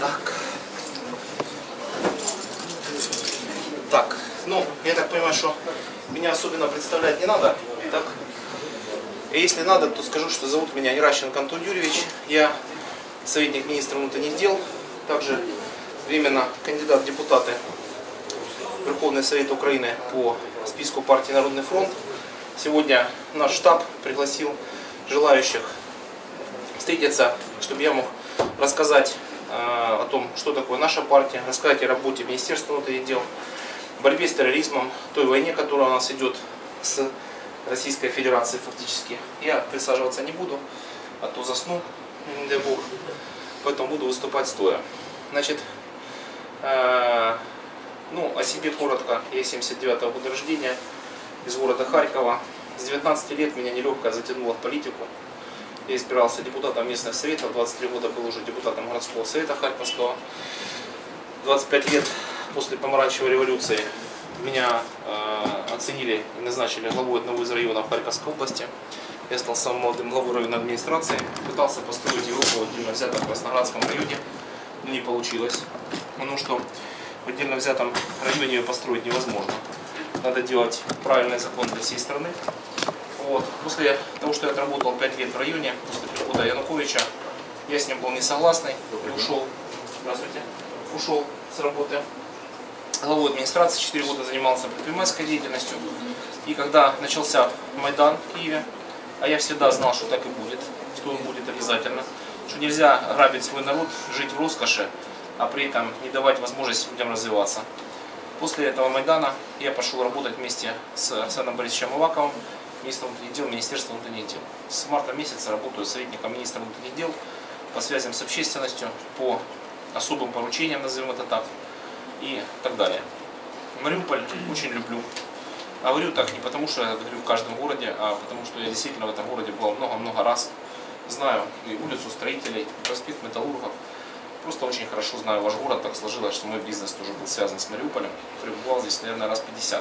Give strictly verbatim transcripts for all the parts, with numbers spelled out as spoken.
Так. Так, ну, я так понимаю, что меня особенно представлять не надо. Так. И если надо, то скажу, что зовут меня Геращенко Антон Юрьевич. Я советник министра внутренних дел, также временно кандидат в депутаты Верховный Совет Украины по списку партии Народный фронт. Сегодня наш штаб пригласил желающих встретиться, чтобы я мог рассказать э, о том, что такое наша партия, рассказать о работе Министерства внутренних дел, борьбе с терроризмом, той войне, которая у нас идет с Российской Федерацией фактически. Я присаживаться не буду, а то засну, не дай бог, поэтому буду выступать стоя. Значит, э, ну, о себе коротко. Я семьдесят девятого года рождения, из города Харькова. С девятнадцати лет меня нелегко затянуло в политику. Я избирался депутатом местных советов, двадцать три года был уже депутатом городского совета Харьковского. двадцать пять лет после помаранчевой революции меня э, оценили и назначили главой одного из районов Харьковской области. Я стал самым молодым главой районной администрации. Пытался построить Европу в отдельно взятом Красноградском районе, но не получилось. Потому что в отдельно взятом районе ее построить невозможно. Надо делать правильный закон для всей страны. Вот. После того, что я отработал пять лет в районе, после прихода Януковича, я с ним был не согласный и ушел. Здравствуйте. Ушел с работы. Главой администрации четыре года занимался предпринимательской деятельностью. И когда начался Майдан в Киеве, а я всегда знал, что так и будет, что он будет обязательно, что нельзя грабить свой народ, жить в роскоши, а при этом не давать возможность людям развиваться. После этого Майдана я пошел работать вместе с Арсеном Борисовичем Аваковым, министром внутренних дел, Министерства внутренних дел. С марта месяца работаю советником министра внутренних дел по связям с общественностью, по особым поручениям, назовем это так, и так далее. Мариуполь очень люблю. А говорю так не потому, что я говорю в каждом городе, а потому что я действительно в этом городе был много-много раз. Знаю и улицу Строителей, проспект Металлургов. Просто очень хорошо знаю ваш город, так сложилось, что мой бизнес тоже был связан с Мариуполем. Пребывал здесь, наверное, раз пятьдесят.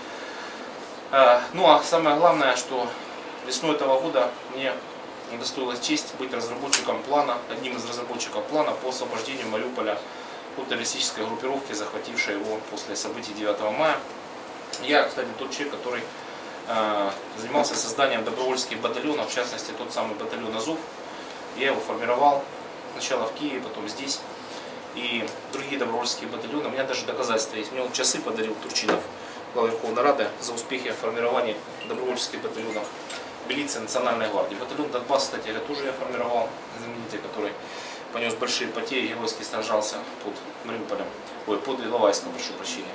Ну а самое главное, что весной этого года мне удостоилась честь быть разработчиком плана, одним из разработчиков плана по освобождению Мариуполя от террористической группировки, захватившей его после событий девятого мая. Я, кстати, тот человек, который э, занимался созданием добровольских батальонов, в частности, тот самый батальон Азов. Я его формировал сначала в Киеве, потом здесь. И другие добровольческие батальоны. У меня даже доказательства есть. Мне он часы подарил Турчинов, глава Верховной Рады, за успехи в формировании добровольческих батальонов милиции Национальной гвардии. Батальон Донбасс, кстати, это тоже я формировал, знаменитый, который понес большие потери, геройски сражался под Мариуполем, ой, под Иловайском, прошу прощения.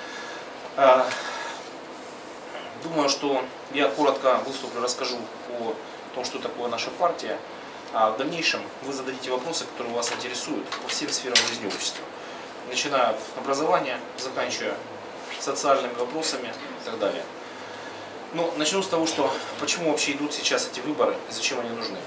Думаю, что я коротко выступлю, расскажу о том, что такое наша партия, а в дальнейшем вы зададите вопросы, которые вас интересуют по всем сферам жизни общества, начиная от образования, заканчивая социальными вопросами и так далее. Но начну с того, что почему вообще идут сейчас эти выборы и зачем они нужны.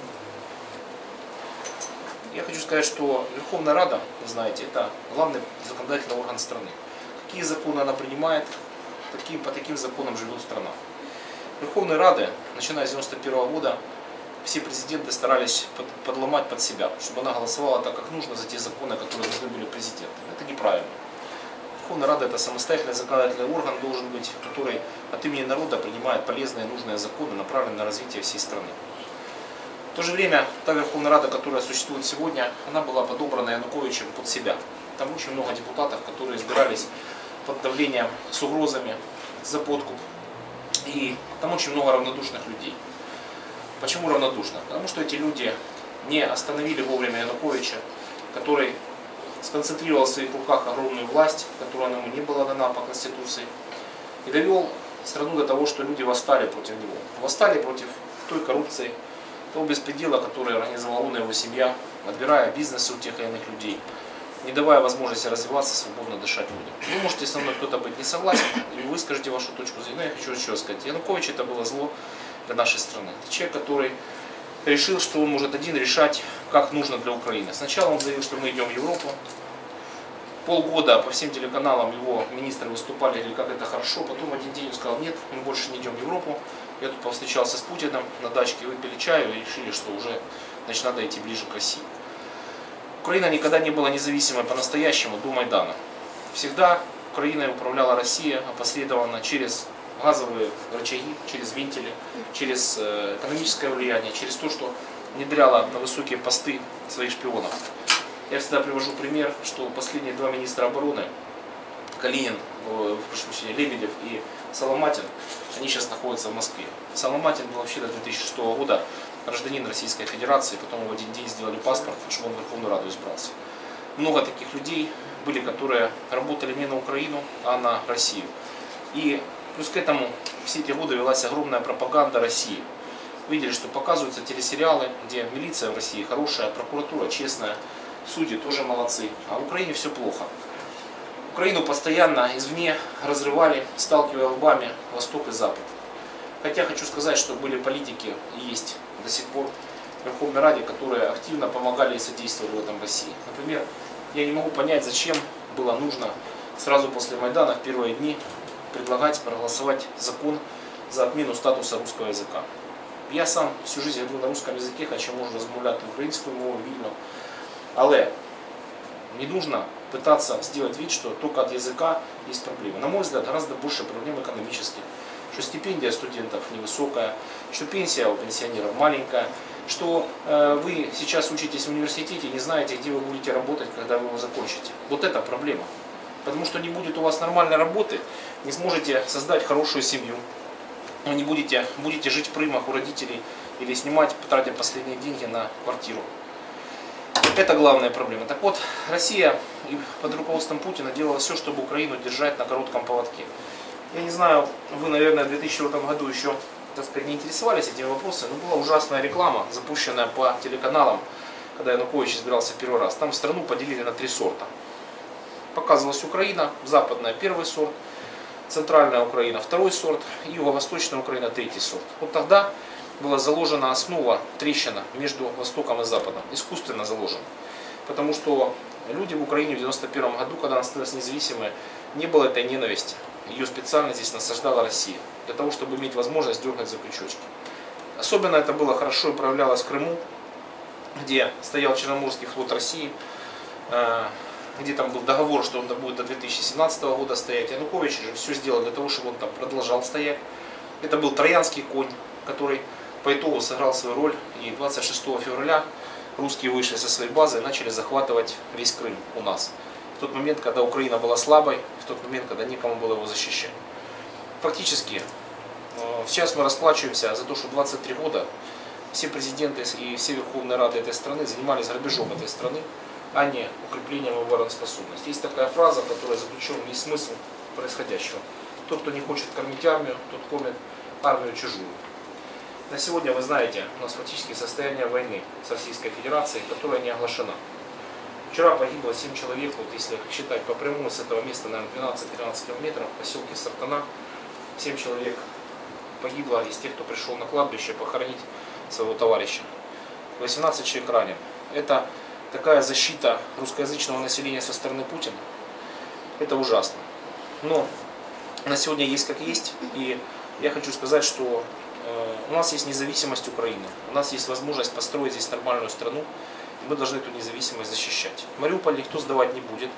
Я хочу сказать, что Верховная Рада, вы знаете, это главный законодательный орган страны. Какие законы она принимает, такие, по таким законам живет страна. Верховной Рады, начиная с девяносто первого года, все президенты старались под, подломать под себя, чтобы она голосовала так, как нужно, за те законы, которые должны были президенты. Это неправильно. Верховная Рада — это самостоятельный законодательный орган, должен быть, который от имени народа принимает полезные и нужные законы, направленные на развитие всей страны. В то же время та Верховная Рада, которая существует сегодня, она была подобрана Януковичем под себя. Там очень много депутатов, которые избирались под давлением, с угрозами, за подкуп. И там очень много равнодушных людей. Почему равнодушно? Потому что эти люди не остановили вовремя Януковича, который сконцентрировал в своих руках огромную власть, которая ему не была дана по Конституции, и довел страну до того, что люди восстали против него. Восстали против той коррупции, того беспредела, который организовал он и его семья, отбирая бизнес у тех или иных людей, не давая возможности развиваться, свободно дышать людям. Вы можете со мной кто-то быть не согласен, и вы скажете вашу точку зрения. Но я хочу еще сказать, Янукович — это было зло для нашей страны. Это человек, который решил, что он может один решать, как нужно для Украины. Сначала он заявил, что мы идем в Европу. Полгода по всем телеканалам его министры выступали, говорили, как это хорошо. Потом один день он сказал, нет, мы больше не идем в Европу. Я тут повстречался с Путиным на дачке, выпили чаю и решили, что уже значит, надо идти ближе к России. Украина никогда не была независимой по-настоящему до Майдана. Всегда Украиной управляла Россия опосредованно через газовые рычаги, через вентили, через экономическое влияние, через то, что внедряла на высокие посты своих шпионов. Я всегда привожу пример, что последние два министра обороны, Калинин, прошу прощения, Лебедев и Соломатин, они сейчас находятся в Москве. Соломатин был вообще до две тысячи шестого года гражданин Российской Федерации, потом в один день сделали паспорт, чтобы он в Верховную Раду избрался. Много таких людей были, которые работали не на Украину, а на Россию. И плюс к этому все эти годы велась огромная пропаганда России. Видели, что показываются телесериалы, где милиция в России хорошая, прокуратура честная, судьи тоже молодцы, а в Украине все плохо. Украину постоянно извне разрывали, сталкивая лбами Восток и Запад. Хотя хочу сказать, что были политики и есть до сих пор в Верховной Раде, которые активно помогали и содействовали в этом России. Например, я не могу понять, зачем было нужно сразу после Майдана в первые дни предлагать проголосовать закон за отмену статуса русского языка. Я сам всю жизнь говорю на русском языке, хоча можу розмовляти українською мовою вільно. Але не нужно пытаться сделать вид, что только от языка есть проблемы. На мой взгляд, гораздо больше проблем экономических. Что стипендия студентов невысокая, что пенсия у пенсионеров маленькая, что э, вы сейчас учитесь в университете и не знаете, где вы будете работать, когда вы его закончите. Вот это проблема. Потому что не будет у вас нормальной работы, не сможете создать хорошую семью. Вы не будете, будете жить в прымах у родителей или снимать, потратя последние деньги на квартиру. Это главная проблема. Так вот, Россия под руководством Путина делала все, чтобы Украину держать на коротком поводке. Я не знаю, вы, наверное, в две тысячи четвёртом году еще, так сказать, не интересовались этими вопросами, но была ужасная реклама, запущенная по телеканалам, когда Янукович избирался первый раз. Там страну поделили на три сорта. Показывалась Украина, западная первый сорт, центральная Украина второй сорт, и юго-восточная Украина третий сорт. Вот тогда была заложена основа, трещина между Востоком и Западом, искусственно заложена. Потому что люди в Украине в девяносто первом году, когда она становилась независимой, не было этой ненависти. Ее специально здесь насаждала Россия, для того, чтобы иметь возможность дергать за крючочки. Особенно это было хорошо и проявлялось в Крыму, где стоял Черноморский флот России, где там был договор, что он будет до две тысячи семнадцатого года стоять. Янукович же все сделал для того, чтобы он там продолжал стоять. Это был троянский конь, который по итогу сыграл свою роль, и двадцать шестого февраля русские вышли со своей базы и начали захватывать весь Крым у нас. В тот момент, когда Украина была слабой, в тот момент, когда некому было его защищать. Фактически, сейчас мы расплачиваемся за то, что двадцать три года все президенты и все Верховные Рады этой страны занимались грабежом этой страны, а не укреплением обороноспособности. Есть такая фраза, в которой заключен весь смысл происходящего. Тот, кто не хочет кормить армию, тот кормит армию чужую. На сегодня, вы знаете, у нас фактически состояние войны с Российской Федерацией, которая не оглашена. Вчера погибло семь человек, вот если считать по прямому с этого места, наверное, двенадцать-тринадцать километров, в поселке Сартана, семь человек погибло из тех, кто пришел на кладбище похоронить своего товарища. восемнадцать человек ранен. Это такая защита русскоязычного населения со стороны Путина. Это ужасно. Но на сегодня есть как есть, и я хочу сказать, что э, у нас есть независимость Украины, у нас есть возможность построить здесь нормальную страну, и мы должны эту независимость защищать. Мариуполь никто сдавать не будет,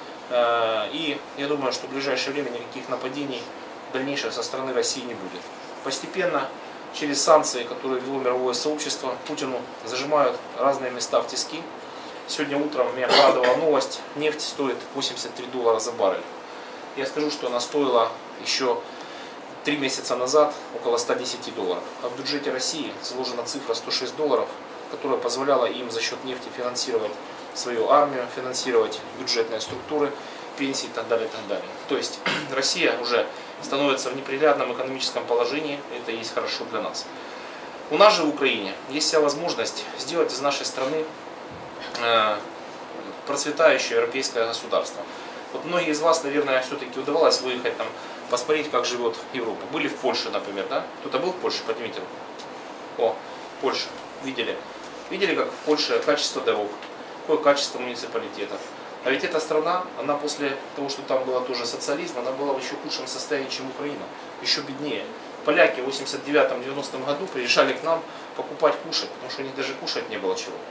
э, и я думаю, что в ближайшее время никаких нападений дальнейших со стороны России не будет. Постепенно, через санкции, которые ввело мировое сообщество, Путину зажимают разные места в тиски. Сегодня утром меня порадовала новость, нефть стоит восемьдесят три доллара за баррель. Я скажу, что она стоила еще три месяца назад около ста десяти долларов. А в бюджете России заложена цифра сто шесть долларов, которая позволяла им за счет нефти финансировать свою армию, финансировать бюджетные структуры, пенсии и так далее, и так далее. То есть Россия уже становится в неприглядном экономическом положении, это и есть хорошо для нас. У нас же в Украине есть вся возможность сделать из нашей страны э, процветающее европейское государство. Вот многие из вас, наверное, все-таки удавалось выехать там, посмотреть, как живет Европа. Были в Польше, например, да? Кто-то был в Польше? Поднимите руку. О, Польша. Видели? Видели, как в Польше качество дорог, какое качество муниципалитетов. А ведь эта страна, она после того, что там было тоже социализм, она была в еще худшем состоянии, чем Украина. Еще беднее. Поляки в восемьдесят девятом — девяностом году приезжали к нам покупать кушать, потому что у них даже кушать не было чего.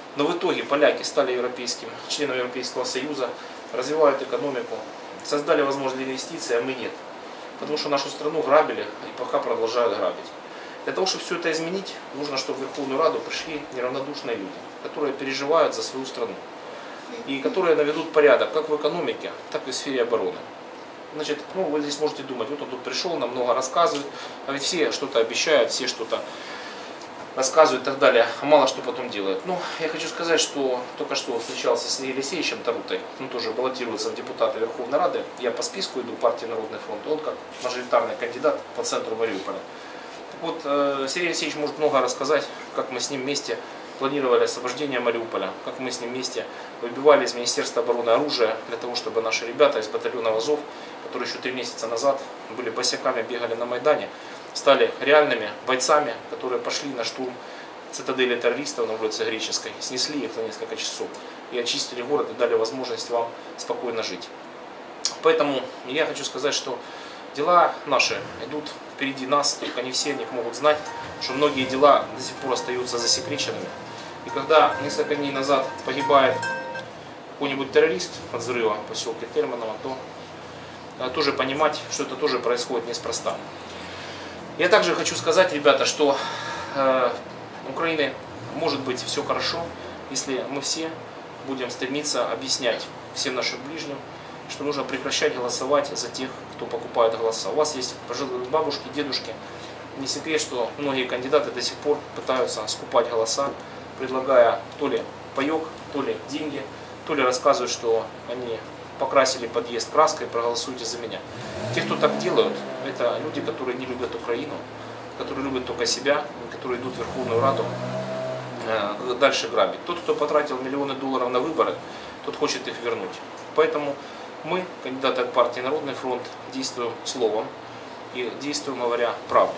Но в итоге поляки стали европейским, членом Европейского Союза, развивают экономику, создали возможность для инвестиций, а мы нет. Потому что нашу страну грабили и пока продолжают грабить. Для того, чтобы все это изменить, нужно, чтобы в Верховную Раду пришли неравнодушные люди, которые переживают за свою страну. И которые наведут порядок как в экономике, так и в сфере обороны. Значит, ну, вы здесь можете думать, вот он тут пришел, нам много рассказывает, а ведь все что-то обещают, все что-то рассказывают и так далее, а мало что потом делают. Ну, я хочу сказать, что только что встречался с Сергеем Алексеевичем Тарутой, он тоже баллотируется в депутаты Верховной Рады, я по списку иду партии Народный фронт, он как мажоритарный кандидат по центру Мариуполя. Так вот, Сергей Алексеевич может много рассказать, как мы с ним вместе планировали освобождение Мариуполя, как мы с ним вместе выбивали из Министерства обороны оружие для того, чтобы наши ребята из батальона Азов, которые еще три месяца назад были босяками, бегали на Майдане, стали реальными бойцами, которые пошли на штурм цитадели террористов на улице Греческой, снесли их за несколько часов и очистили город и дали возможность вам спокойно жить. Поэтому я хочу сказать, что дела наши идут впереди нас, только не все о них могут знать, что многие дела до сих пор остаются засекреченными. И когда несколько дней назад погибает какой-нибудь террорист от взрыва в поселке Терминово, то надо тоже понимать, что это тоже происходит неспроста. Я также хочу сказать, ребята, что э, Украине может быть все хорошо, если мы все будем стремиться объяснять всем нашим ближним, что нужно прекращать голосовать за тех, кто покупает голоса. У вас есть пожилые бабушки, дедушки. Не секрет, что многие кандидаты до сих пор пытаются скупать голоса, предлагая то ли паёк, то ли деньги, то ли рассказывают, что они покрасили подъезд краской, проголосуйте за меня. Те, кто так делают, это люди, которые не любят Украину, которые любят только себя, которые идут в Верховную Раду э, дальше грабить. Тот, кто потратил миллионы долларов на выборы, тот хочет их вернуть. Поэтому мы, кандидаты от партии Народный фронт, действуем словом и действуем, говоря правду.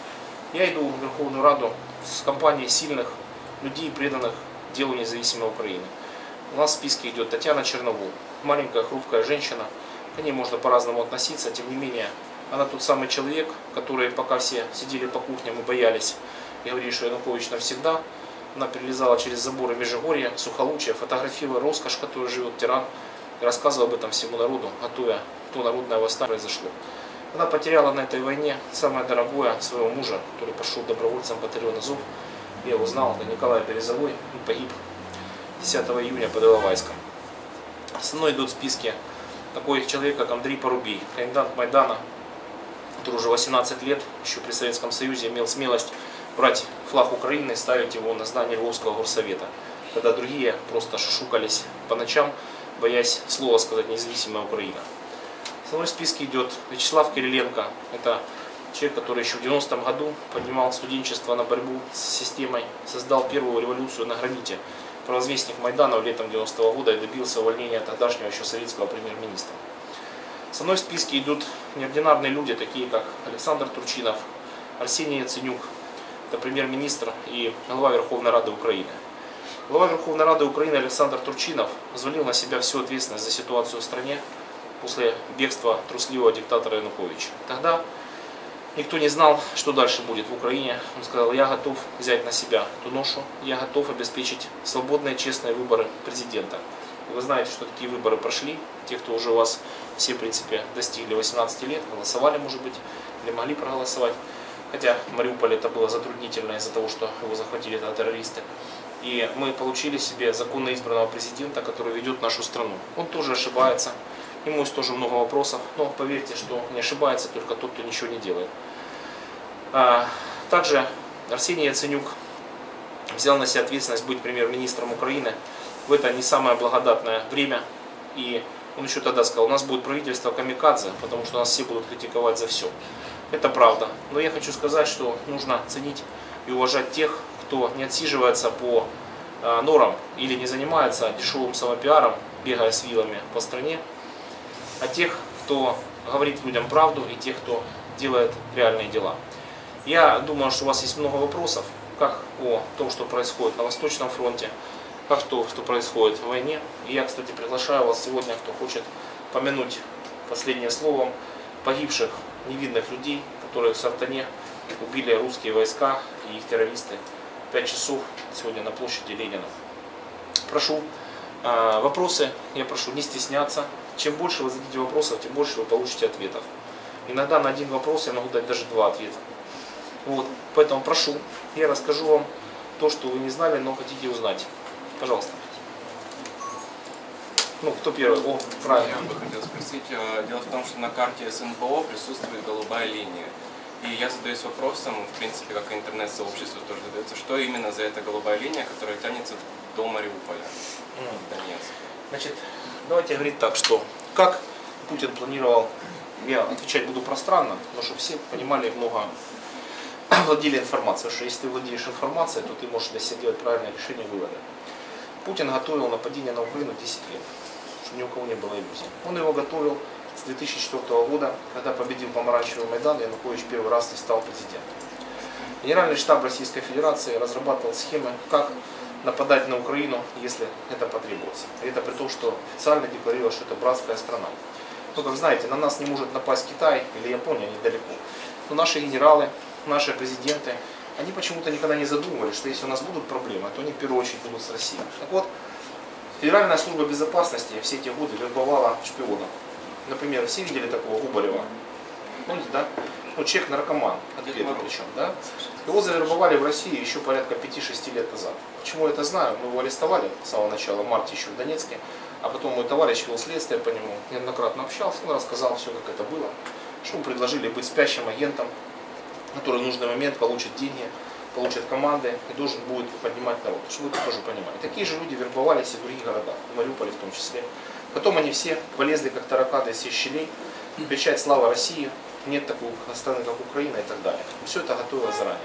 Я иду в Верховную Раду с компанией сильных людей, преданных делу независимой Украины. У нас в списке идет Татьяна Черновол, маленькая хрупкая женщина. К ней можно по-разному относиться, тем не менее, она тот самый человек, который, пока все сидели по кухням и боялись, и говорили, что Янукович навсегда, она перелезала через заборы Межигорья, Сухолучья, фотографировала роскошь, которой живет тиран, и рассказывала об этом всему народу, готовя то народное восстание произошло. Она потеряла на этой войне самое дорогое своего мужа, который пошел добровольцем в батальон Азов. Я его знал, это Николай Березовой, он погиб десятого июня под Иловайском. Со мной идут в списке такой человек, как Андрей Порубей, комендант Майдана, который уже восемнадцать лет, еще при Советском Союзе, имел смелость брать флаг Украины и ставить его на здание Львовского горсовета, когда другие просто шушукались по ночам, боясь слова сказать «независимая Украина». Со мной в списке идет Вячеслав Кириленко. Это человек, который еще в девяностом году поднимал студенчество на борьбу с системой, создал первую революцию на граните, провозвестник Майдана летом девяностого года и добился увольнения тогдашнего еще советского премьер-министра. Со мной в списке идут неординарные люди, такие как Александр Турчинов, Арсений Яценюк, это премьер-министр и глава Верховной Рады Украины. Глава Верховной Рады Украины Александр Турчинов взвалил на себя всю ответственность за ситуацию в стране после бегства трусливого диктатора Януковича. Тогда никто не знал, что дальше будет в Украине. Он сказал: я готов взять на себя эту ношу, я готов обеспечить свободные, честные выборы президента. И вы знаете, что такие выборы прошли. Те, кто уже у вас все, в принципе, достигли восемнадцати лет, голосовали, может быть, или могли проголосовать. Хотя в Мариуполе это было затруднительно из-за того, что его захватили тогда террористы. И мы получили себе законно избранного президента, который ведет нашу страну. Он тоже ошибается. Ему есть тоже много вопросов, но поверьте, что не ошибается только тот, кто ничего не делает. Также Арсений Яценюк взял на себя ответственность быть премьер-министром Украины в это не самое благодатное время. И он еще тогда сказал: у нас будет правительство камикадзе, потому что нас все будут критиковать за все. Это правда. Но я хочу сказать, что нужно ценить и уважать тех, кто не отсиживается по норам или не занимается дешевым самопиаром, бегая с вилами по стране, а тех, кто говорит людям правду, и тех, кто делает реальные дела. Я думаю, что у вас есть много вопросов, как о том, что происходит на Восточном фронте, как то, что происходит в войне. И я, кстати, приглашаю вас сегодня, кто хочет помянуть последнее словом погибших невинных людей, которых в Сартане убили русские войска и их террористы. Пять часов сегодня на площади Ленина. прошу э, вопросы, я прошу не стесняться. Чем больше вы зададите вопросов, тем больше вы получите ответов. Иногда на один вопрос я могу дать даже два ответа. Вот, поэтому прошу, я расскажу вам то, что вы не знали, но хотите узнать. Пожалуйста. Ну, кто первый? О, правильно. Я бы хотел спросить. Дело в том, что на карте СНПО присутствует голубая линия. И я задаюсь вопросом, в принципе, как интернет-сообщество тоже задается, что именно за эта голубая линия, которая тянется до Мариуполя, mm. Донецк. Значит, давайте говорить так, что как Путин планировал, я отвечать буду пространно, но чтобы все понимали, много владели информацией, что если ты владеешь информацией, то ты можешь для себя делать правильное решение, выводы. Путин готовил нападение на Украину десять лет, чтобы ни у кого не было иллюзий. Он его готовил с две тысячи четвёртого года, когда победил помаранчевый Майдан, Янукович первый раз не стал президентом. Генеральный штаб Российской Федерации разрабатывал схемы, как нападать на Украину, если это потребуется. И это при том, что официально декларировалось, что это братская страна. Ну, как знаете, на нас не может напасть Китай или Япония недалеко. Но наши генералы, наши президенты, они почему-то никогда не задумывались, что если у нас будут проблемы, то они в первую очередь будут с Россией. Так вот, Федеральная служба безопасности все эти годы вербовала шпионов. Например, все видели такого Губарева? Помните, да? Ну, человек-наркоман, отпетый причем, да? Его завербовали в России еще порядка пяти-шести лет назад. Почему я это знаю? Мы его арестовали с самого начала, в марте еще в Донецке, а потом мой товарищ вел следствие по нему, неоднократно общался, он рассказал все, как это было, что ему предложили быть спящим агентом, который в нужный момент получит деньги, получит команды и должен будет поднимать народ, чтобы вы это тоже понимали. Такие же люди вербовались и в других городах, в Мариуполе в том числе. Потом они все полезли как тараканы из всех щелей, кричать «Слава России!», нет такой страны, как Украина и так далее. Все это готовилось заранее.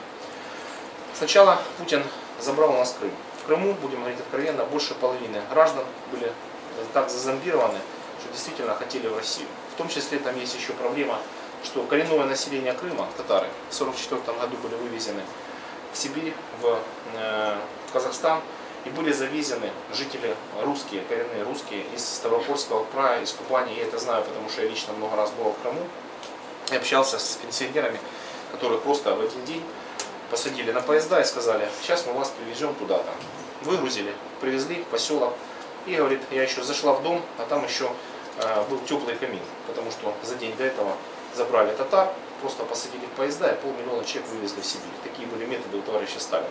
Сначала Путин забрал у нас Крым. В Крыму, будем говорить откровенно, больше половины граждан были так зазомбированы, что действительно хотели в Россию. В том числе там есть еще проблема, что коренное население Крыма, татары, в сорок четвёртом году были вывезены в Сибирь, в, э, в Казахстан, и были завезены жители русские, коренные русские из Ставропольского края, из Кубани. Я это знаю, потому что я лично много раз был в Крыму и общался с пенсионерами, которые просто в один день посадили на поезда и сказали: сейчас мы вас привезем туда-то. Выгрузили, привезли в поселок. И говорит, я еще зашла в дом, а там еще э, был теплый камин, потому что за день до этого забрали татар, просто посадили в поезда и полмиллиона человек вывезли в Сибирь. Такие были методы у товарища Сталина.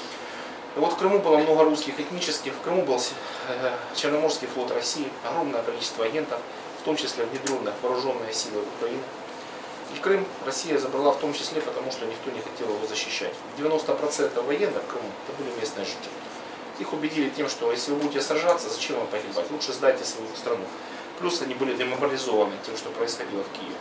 И вот в Крыму было много русских этнических, в Крыму был э, Черноморский флот России, огромное количество агентов, в том числе внедренных вооруженные силы Украины. И Крым Россия забрала в том числе, потому что никто не хотел его защищать. девяносто процентов военных в Крыму это были местные жители. Их убедили тем, что если вы будете сражаться, зачем вам погибать, лучше сдайте свою страну. Плюс они были демобилизованы тем, что происходило в Киеве.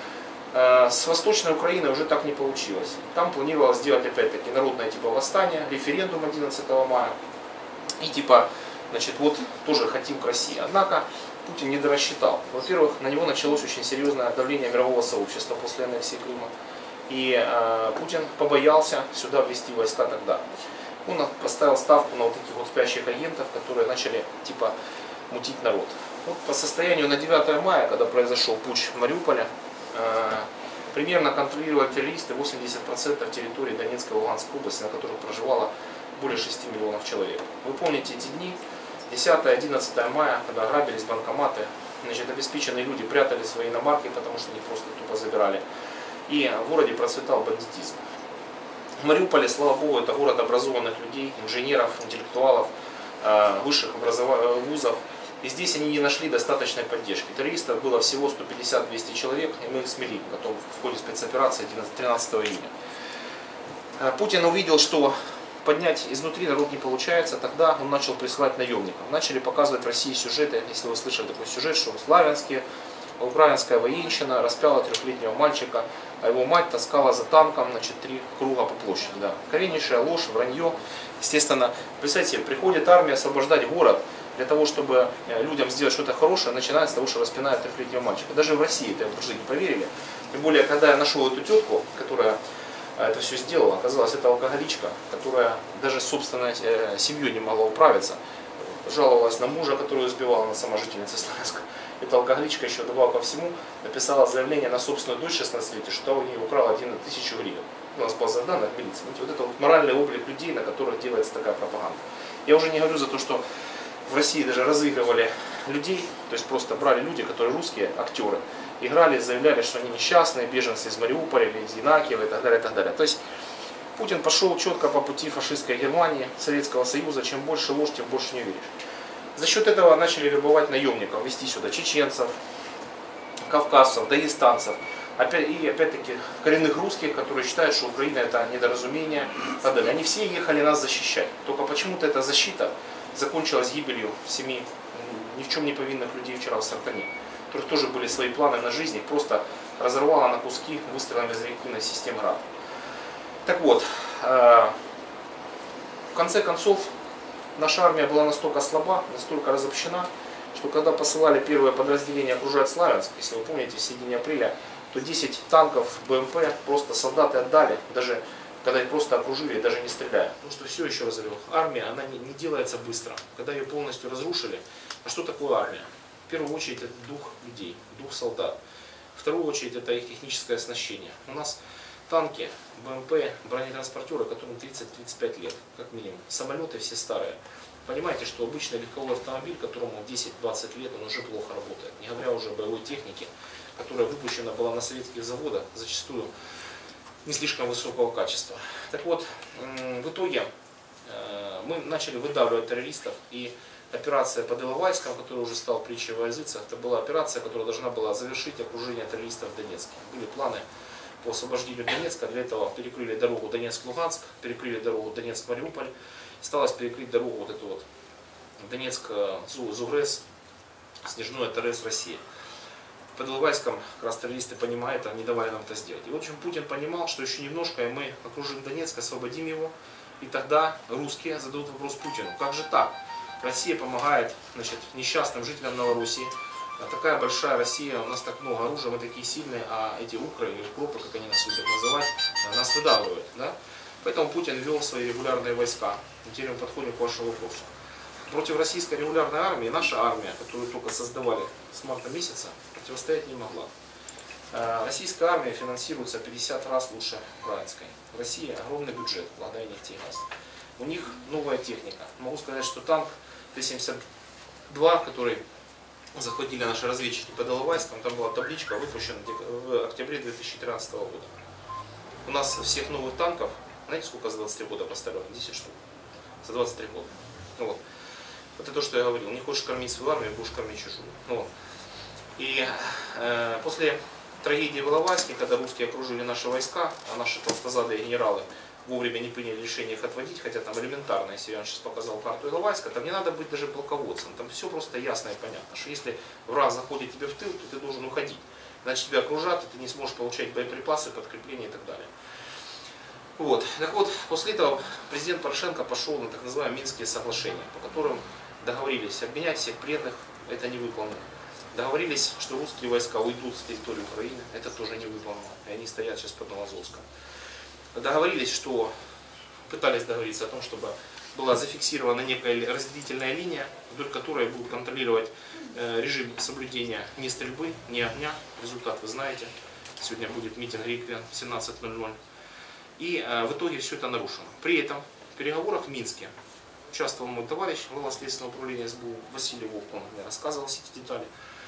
С Восточной Украиной уже так не получилось. Там планировалось сделать опять-таки народное типа восстание, референдум одиннадцатого мая. И типа, значит, вот тоже хотим к России. Однако Путин не дорассчитал. Во-первых, на него началось очень серьезное давление мирового сообщества после аннексии Крыма. И э, Путин побоялся сюда ввести войска тогда. Он поставил ставку на вот таких вот спящих агентов, которые начали типа мутить народ. Вот по состоянию на девятое мая, когда произошел путч в Мариуполе, э, примерно контролировали террористы восемьдесят процентов территории Донецкой и Луганской области, на которых проживало более шести миллионов человек. Вы помните эти дни, десятое-одиннадцатое мая, когда грабились банкоматы, значит, обеспеченные люди прятали свои иномарки, потому что они просто тупо забирали. И в городе процветал бандитизм. В Мариуполе, слава богу, это город образованных людей, инженеров, интеллектуалов, высших вузов. И здесь они не нашли достаточной поддержки. Террористов было всего сто пятьдесят — двести человек, и мы их смели потом в ходе спецоперации тринадцатого июня. Путин увидел, что поднять изнутри народ не получается, тогда он начал присылать наемников. Начали показывать в России сюжеты, если вы слышали такой сюжет, что в Славянске украинская военщина распяла трехлетнего мальчика, а его мать таскала за танком, значит, три круга по площади. Да. Кореннейшая ложь, вранье. Естественно, представьте, приходит армия освобождать город для того, чтобы людям сделать что-то хорошее, начиная с того, что распинает трехлетнего мальчика. Даже в России это в жизни не поверили. Тем более, когда я нашел эту тетку, которая это все сделала, оказалось, это алкоголичка, которая даже с собственной семьей не могла управиться. Жаловалась на мужа, которую избивала, она сама жительница Славянска. Эта алкоголичка еще добавила ко всему, написала заявление на собственную дочь шестнадцатилетия, что у нее украла один тысячу гривен. У нас база данных в милиции. Вот это вот моральный облик людей, на которых делается такая пропаганда. Я уже не говорю за то, что в России даже разыгрывали людей, то есть просто брали люди, которые русские актеры, играли, заявляли, что они несчастные, беженцы из Мариуполя или из Янакиева и так далее, и так далее. То есть Путин пошел четко по пути фашистской Германии, Советского Союза, чем больше ложь, тем больше не веришь. За счет этого начали вербовать наемников, вести сюда чеченцев, кавказцев, дагестанцев, опять, и опять-таки коренных русских, которые считают, что Украина это недоразумение и так далее. Они все ехали нас защищать. Только почему-то эта защита закончилась гибелью семи ни в чем не повинных людей вчера в Сартане, у которых тоже были свои планы на жизнь, их просто разорвало на куски выстрелами из реактивной системы РАД. Так вот, в конце концов, наша армия была настолько слаба, настолько разобщена, что когда посылали первое подразделение окружать Славянск, если вы помните, в середине апреля, то десять танков БМП просто солдаты отдали, даже когда их просто окружили, даже не стреляя. Потому что все, еще раз говорю, армия, она не, не делается быстро. Когда ее полностью разрушили, а что такое армия? В первую очередь это дух людей, дух солдат. В вторую очередь это их техническое оснащение. У нас танки, БМП, бронетранспортеры, которым тридцать-тридцать пять лет, как минимум. Самолеты все старые. Понимаете, что обычный легковой автомобиль, которому десять-двадцать лет, он уже плохо работает. Не говоря уже о боевой технике, которая выпущена была на советских заводах, зачастую не слишком высокого качества. Так вот, в итоге мы начали выдавливать террористов, и операция под Иловайском, которая уже стала притчей во языцах, это была операция, которая должна была завершить окружение террористов в Донецке. Были планы по освобождению Донецка, для этого перекрыли дорогу Донецк-Луганск, перекрыли дорогу Донецк-Мариуполь, осталось перекрыть дорогу вот эту вот Донецк-Зугрес, Снежное ТРС России. Под Иловайском как раз террористы понимают, они давали нам это сделать. И в общем Путин понимал, что еще немножко и мы окружим Донецк, освободим его, и тогда русские зададут вопрос Путину: как же так? Россия помогает, значит, несчастным жителям Новороссии. А такая большая Россия, у нас так много оружия, мы такие сильные, а эти укры или укропы, как они нас любят называть, нас выдавливают. Да? Поэтому Путин ввел свои регулярные войска. И теперь мы подходим к вашему вопросу. Против российской регулярной армии наша армия, которую только создавали с марта месяца, противостоять не могла. Российская армия финансируется пятьдесят раз лучше украинской. В России огромный бюджет, благодаря нефтегаз. У них новая техника. Могу сказать, что танк Т семьдесят два, который захватили наши разведчики под Иловайском, там была табличка, выпущена в октябре две тысячи тринадцатого года. У нас всех новых танков, знаете, сколько за двадцать три года поставлено? десять штук. За двадцать три года. Ну, вот. Это то, что я говорил. Не хочешь кормить свою армию, будешь кормить чужую. Ну, вот. И э, после трагедии в Иловайске, когда русские окружили наши войска, а наши толстозадые генералы вовремя не приняли решение их отводить, хотя там элементарно, если я вам сейчас показал карту Иловайска, там не надо быть даже полководцем, там все просто ясно и понятно, что если враг заходит тебе в тыл, то ты должен уходить, иначе тебя окружат, и ты не сможешь получать боеприпасы, подкрепления и так далее. Вот. Так вот, после этого президент Порошенко пошел на так называемые Минские соглашения, по которым договорились обменять всех пленных, это не выполнено. Договорились, что русские войска уйдут с территории Украины, это тоже не выполнено, и они стоят сейчас под Новоазовском. Договорились, что пытались договориться о том, чтобы была зафиксирована некая разделительная линия, вдоль которой будут контролировать э, режим соблюдения ни стрельбы, ни огня. Результат вы знаете. Сегодня будет митинг Реквием в семнадцать ноль ноль. И э, в итоге все это нарушено. При этом в переговорах в Минске участвовал мой товарищ, глава следственного управления СБУ Василий Вовк, он мне рассказывал все эти детали.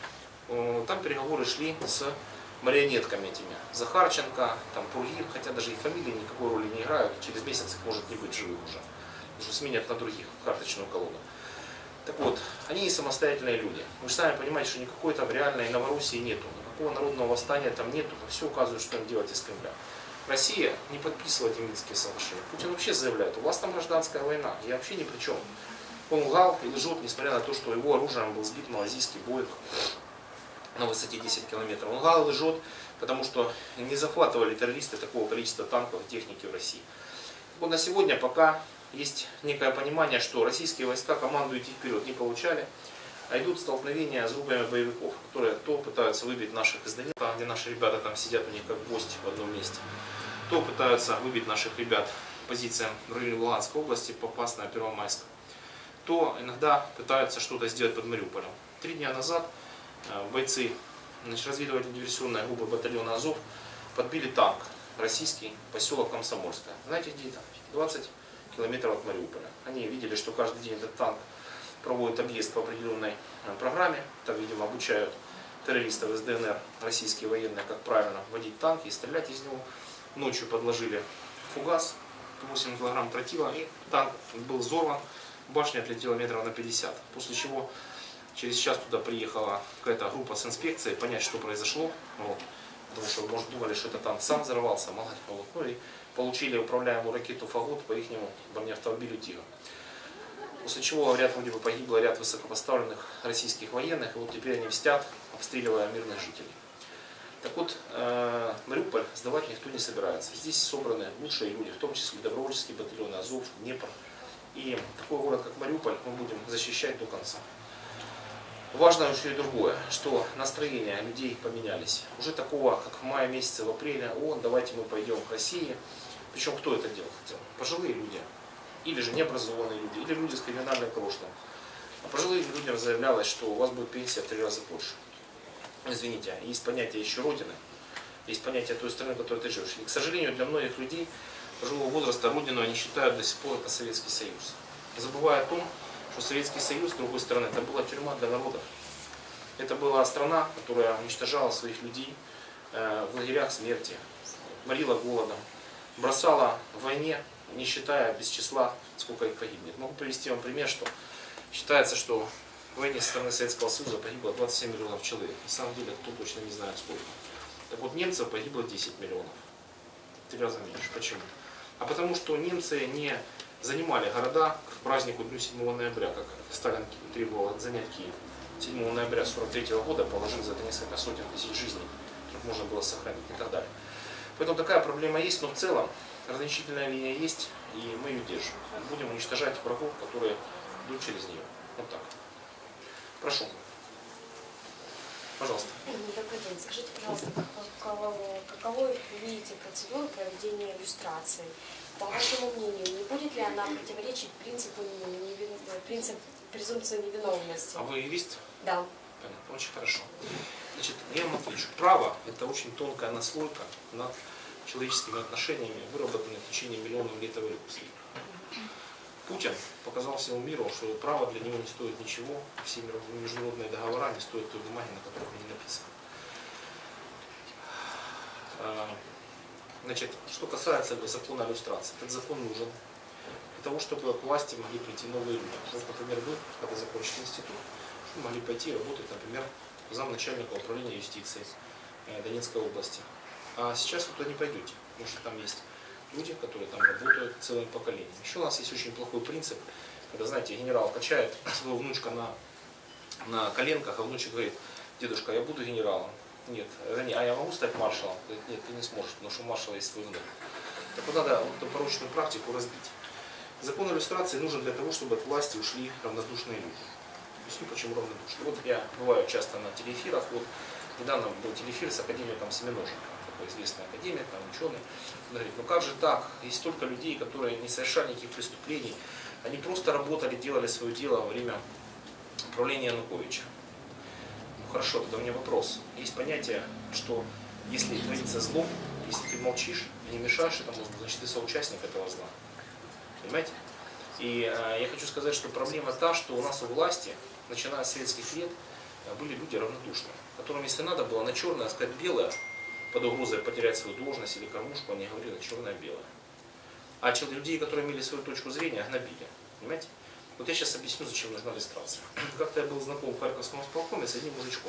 Э, там переговоры шли с марионетками этими. Захарченко, там Пургин, хотя даже их фамилии никакой роли не играют, через месяц их может не быть живых уже. Уже сменят на других карточную колоду. Так вот, они не самостоятельные люди. Вы же сами понимаете, что никакой там реальной Новороссии нету, никакого народного восстания там нету, все указывает, что им делать из Кремля. Россия не подписывала эти Минские соглашения. Путин вообще заявляет: у вас там гражданская война, я вообще ни при чем. Он лгал и лжет, несмотря на то, что его оружием был сбит малазийский Боинг на высоте десять километров. Он лгал и лжет, потому что не захватывали террористы такого количества танков и техники в России. Вот на сегодня пока есть некое понимание, что российские войска команду идти вперед не получали, а идут столкновения с группами боевиков, которые то пытаются выбить наших из Донецка, где наши ребята там сидят у них как гости в одном месте, то пытаются выбить наших ребят позициям в районе Луганской области, попасть на Первомайск, то иногда пытаются что-то сделать под Мариуполем. Три дня назад бойцы разведывательно-диверсионной группы батальона Азов подбили танк российский, поселок Комсомольское. Знаете, где это? двадцать километров от Мариуполя. Они видели, что каждый день этот танк проводят объезд по определенной программе, там, видимо, обучают террористов из ДНР, российские военные, как правильно водить танки и стрелять из него. Ночью подложили фугас, восемь килограмм тротила, и танк был взорван, башня отлетела метров на пятьдесят. После чего через час туда приехала какая-то группа с инспекцией, понять, что произошло. Вот. Потому что, может, думали, что это танк сам взорвался, мало ли. Вот. Ну и получили управляемую ракету «Фагот» по их бронеавтомобилю «Тигр». После чего, говорят, вроде бы погибло ряд высокопоставленных российских военных, и вот теперь они мстят, обстреливая мирных жителей. Так вот, э, Мариуполь сдавать никто не собирается. Здесь собраны лучшие люди, в том числе добровольческие батальоны «Азов», «Днепр». И такой город, как Мариуполь, мы будем защищать до конца. Важно еще и другое, что настроения людей поменялись. Уже такого, как в мае месяце, в апреле, о, давайте мы пойдем к России. Причем кто это делал? Пожилые люди. Или же необразованные люди, или люди с криминальным прошлым. А пожилым людям заявлялось, что у вас будет пенсия в три раза больше. Извините, есть понятие еще Родины, есть понятие той страны, в которой ты живешь. И, к сожалению, для многих людей пожилого возраста Родину они считают до сих пор это Советский Союз. Забывая о том, что Советский Союз, с другой стороны, это была тюрьма для народов. Это была страна, которая уничтожала своих людей в лагерях смерти, морила голодом, бросала в войне, не считая без числа, сколько их погибнет. Могу привести вам пример, что считается, что в войне со стороны Советского Союза погибло двадцать семь миллионов человек. На самом деле, кто точно не знает сколько. Так вот, немцев погибло десять миллионов. В три раза меньше. Почему? А потому что немцы не занимали города к празднику Дню седьмого ноября, как Сталин требовал занять Киев. седьмого ноября сорок третьего года положил за это несколько сотен тысяч жизней, которых можно было сохранить и так далее. Поэтому такая проблема есть, но в целом разграничительная линия есть, и мы ее держим. Будем уничтожать врагов, которые идут через нее. Вот так. Прошу. Пожалуйста. Добрый день. Скажите, пожалуйста, каково, каково вы видите процедуру проведения иллюстрации? По вашему мнению, не будет ли она противоречить принципу, невин... принцип презумпции невиновности? А вы юрист? Да. Понятно. Очень хорошо. Значит, я вам отвечу. Право – это очень тонкая наслойка над человеческими отношениями, выработанные в течение миллионов лет эволюции. Путин показал всему миру, что право для него не стоит ничего, все международные договора не стоят той бумаги, на которых они написаны. Значит, что касается закона о иллюстрации, этот закон нужен для того, чтобы к власти могли прийти новые люди. Вот, например, вы, когда закончите институт, вы могли пойти работать, например, замначальника управления юстиции Донецкой области. А сейчас вы туда не пойдете, потому что там есть люди, которые там работают целым поколением. Еще у нас есть очень плохой принцип, когда, знаете, генерал качает своего внучка на, на коленках, а внучек говорит: дедушка, я буду генералом. Нет, а я могу стать маршалом? Говорит: нет, ты не сможешь, потому что у маршала есть свой внук. Так вот надо вот эту порочную практику разбить. Закон иллюстрации нужен для того, чтобы от власти ушли равнодушные люди. Объясню, почему равнодушные. Вот я бываю часто на телеэфирах, вот недавно был телеэфир с академиком Семеноженко, такой известный академик, там ученый. Он говорит: ну как же так? Есть столько людей, которые не совершали никаких преступлений, они просто работали, делали свое дело во время правления Януковича. Ну хорошо, тогда у меня вопрос. Есть понятие, что если творится зло, если ты молчишь, не мешаешь этому, значит ты соучастник этого зла. Понимаете? И э, я хочу сказать, что проблема та, что у нас у власти, начиная с советских лет, были люди равнодушные, которым, если надо было на черное сказать белое, под угрозой потерять свою должность или кормушку, они говорили черное-белое. А людей, которые имели свою точку зрения, гнобили. Понимаете? Вот я сейчас объясню, зачем нужна иллюстрация. Как-то я был знаком в Харьковском исполкоме с одним мужичком.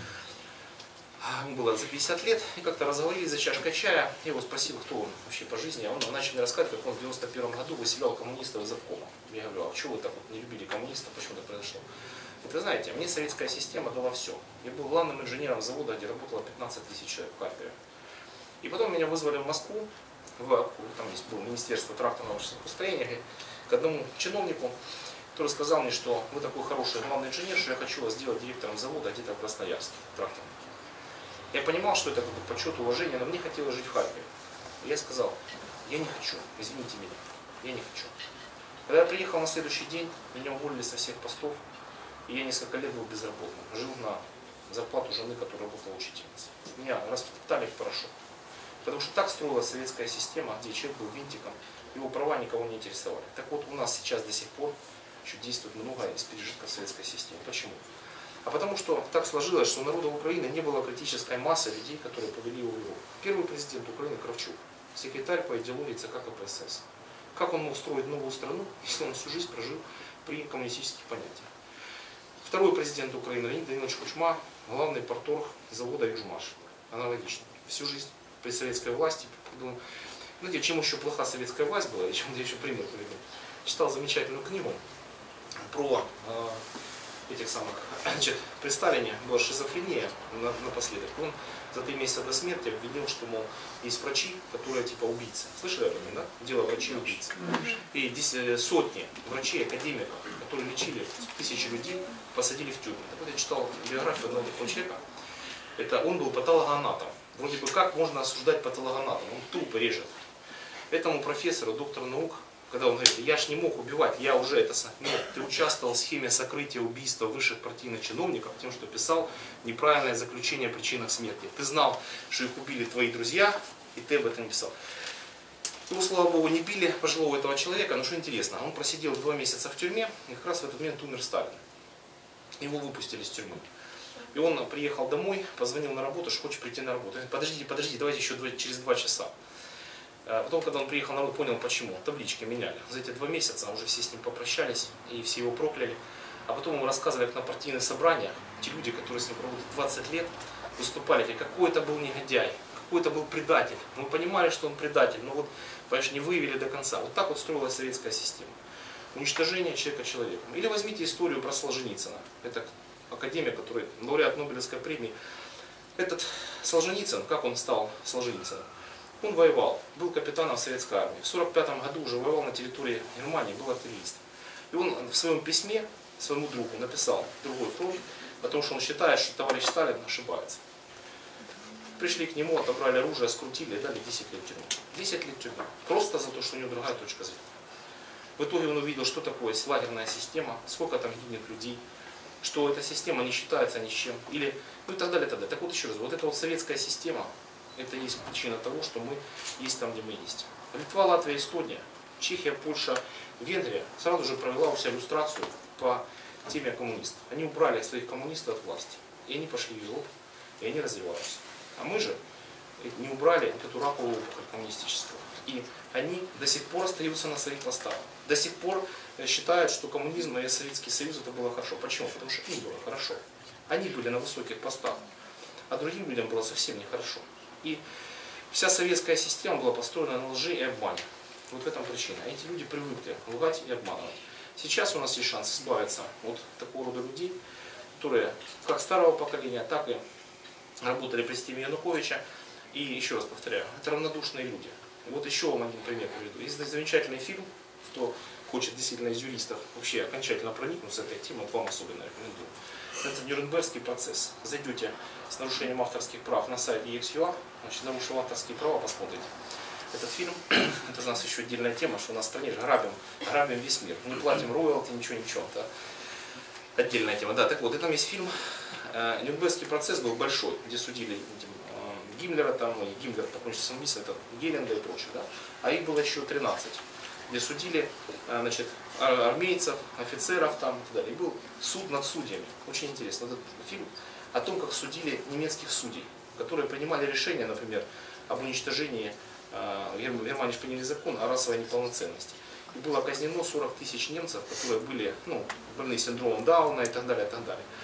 Ему было за пятьдесят лет, и как-то разговорились за чашкой чая. Я его спросил, кто он вообще по жизни. А он начал мне рассказывать, как он в девяносто первом году выселял коммунистов из обкома. Я говорю: а почему вы так вот не любили коммунистов, почему это произошло? Вот вы знаете, мне советская система дала все. Я был главным инженером завода, где работало пятнадцать тысяч человек в Харькове. И потом меня вызвали в Москву, в, там есть было Министерство тракторного построения, к одному чиновнику, который сказал мне, что вы такой хороший главный инженер, что я хочу вас сделать директором завода где-то в Красноярске, тракторном. Я понимал, что это как бы почет, уважение, но мне хотелось жить в Харькове. И я сказал: я не хочу, извините меня, я не хочу. Когда я приехал на следующий день, меня уволили со всех постов, и я несколько лет был безработным, жил на зарплату жены, которая работала учительницей. Меня растоптали в порошок. Потому что так строилась советская система, где человек был винтиком, его права никого не интересовали. Так вот, у нас сейчас до сих пор еще действует много из пережитков советской системы. Почему? А потому что так сложилось, что у народа Украины не было критической массы людей, которые повели его в Европу. Первый президент Украины Кравчук, секретарь по идеологии ЦК КПСС. Как он мог строить новую страну, если он всю жизнь прожил при коммунистических понятиях? Второй президент Украины Леонид Данилович Кучма, главный парторг завода «Южмаш». Аналогично. Всю жизнь при советской власти. Знаете, чем еще плоха советская власть была, и чем я еще пример приведу. Читал замечательную книгу про э, этих самых, значит, при Сталине была шизофрения на, напоследок. Он за три месяца до смерти обвинил, что, мол, есть врачи, которые типа убийцы. Слышали об этом, да? Дело врачей-убийц. И десять, сотни врачей, академиков, которые лечили тысячи людей, посадили в тюрьму. Так вот я читал биографию одного такого человека. Это он был патологоанатом. Вроде бы как можно осуждать патологоанатом? Он тупо режет. Этому профессору, доктору наук, когда он говорит, я ж не мог убивать, я уже это... Нет, ты участвовал в схеме сокрытия убийства высших партийных чиновников тем, что писал неправильное заключение о причинах смерти. Ты знал, что их убили твои друзья, и ты об этом не писал. Его, слава богу, не били пожилого этого человека, но что интересно, он просидел два месяца в тюрьме, и как раз в этот момент умер Сталин. Его выпустили из тюрьмы. И он приехал домой, позвонил на работу, что хочет прийти на работу. Подождите, подождите, давайте еще два, через два часа. Потом, когда он приехал на работу, понял почему. Таблички меняли. За эти два месяца уже все с ним попрощались и все его прокляли. А потом ему рассказывали, как на партийных собраниях те люди, которые с ним проводят двадцать лет, выступали, какой это был негодяй, какой это был предатель. Мы понимали, что он предатель, но вот, понимаешь, не выявили до конца. Вот так вот строилась советская система. Уничтожение человека человеком. Или возьмите историю про Солженицына. Это академик, который лауреат Нобелевской премии. Этот Солженицын, как он стал Солженицыным? Он воевал, был капитаном советской армии. В сорок пятом году уже воевал на территории Германии, был артиллеристом. И он в своем письме своему другу написал другой фронт о том, что он считает, что товарищ Сталин ошибается. Пришли к нему, отобрали оружие, скрутили и дали десять лет тюрьмы. десять лет тюрьмы. Просто за то, что у него другая точка зрения. В итоге он увидел, что такое лагерная система, сколько там гибнет людей, что эта система не считается ни с чем. Или, ну и так далее, так далее. Так вот еще раз, вот эта вот советская система, это есть причина того, что мы есть там, где мы есть. Литва, Латвия, Эстония, Чехия, Польша, Венгрия сразу же провела у себя иллюстрацию по теме коммунистов. Они убрали своих коммунистов от власти. И они пошли в Европу, и они развиваются. А мы же не убрали эту раковую опухоль коммунистического. И они до сих пор остаются на своих постах. До сих пор считают, что коммунизм и Советский Союз это было хорошо. Почему? Потому что им было хорошо. Они были на высоких постах, а другим людям было совсем нехорошо. И вся советская система была построена на лжи и обмане. Вот в этом причина. Эти люди привыкли лгать и обманывать. Сейчас у нас есть шанс избавиться от такого рода людей, которые как старого поколения, так и работали при системе Януковича. И еще раз повторяю, это равнодушные люди. И вот еще вам один пример приведу. Есть замечательный фильм, кто хочет действительно из юристов вообще окончательно проникнуться в эту тему, вот вам особенно рекомендую. Это Нюрнбергский процесс. Зайдете с нарушением авторских прав на сайт и экс точка ю а, значит, нарушил авторские права, посмотрите. Этот фильм, это у нас еще отдельная тема, что у нас в стране же грабим, грабим весь мир. Не платим роялти, ничего, ничего. Это отдельная тема. Да, так вот, и там есть фильм. Нюрнбергский процесс был большой, где судили Гиммлера, там, и Гиммлер покончил самоубийством, это Геринга и прочее. Да? А их было еще тринадцать, где судили, значит, армейцев, офицеров там, и так далее. И был суд над судьями. Очень интересно. Этот фильм о том, как судили немецких судей, которые принимали решения, например, об уничтожении, в Германии же приняли закон о расовой неполноценности. И было казнено сорок тысяч немцев, которые были, ну, больны синдромом Дауна и так далее, и так далее.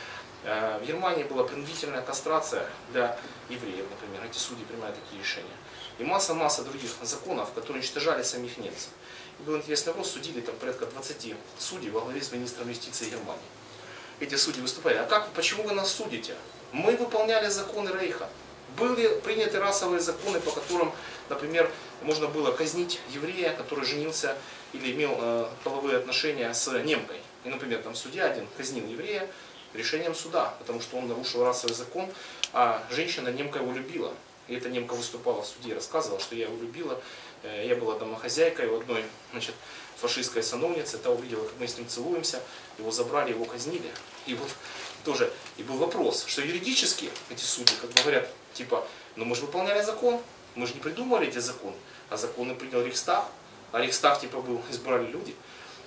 В Германии была принудительная кастрация для евреев, например. Эти судьи принимают такие решения. И масса-масса других законов, которые уничтожали самих немцев. И был интересный вопрос, судили там порядка двадцати судей во главе с министром юстиции Германии. Эти судьи выступали. А как, почему вы нас судите? Мы выполняли законы Рейха. Были приняты расовые законы, по которым, например, можно было казнить еврея, который женился или имел э, половые отношения с немкой. И, например, там судья один казнил еврея решением суда, потому что он нарушил расовый закон, а женщина, немка, его любила. И эта немка выступала в суде и рассказывала, что я его любила, я была домохозяйкой у одной, значит, фашистской сановницы, та увидела, как мы с ним целуемся, его забрали, его казнили. И вот тоже, и был вопрос, что юридически эти судьи, как говорят, типа, ну мы же выполняли закон, мы же не придумали эти законы, а законы принял Рейхстаг, а Рейхстаг типа был, избрали люди.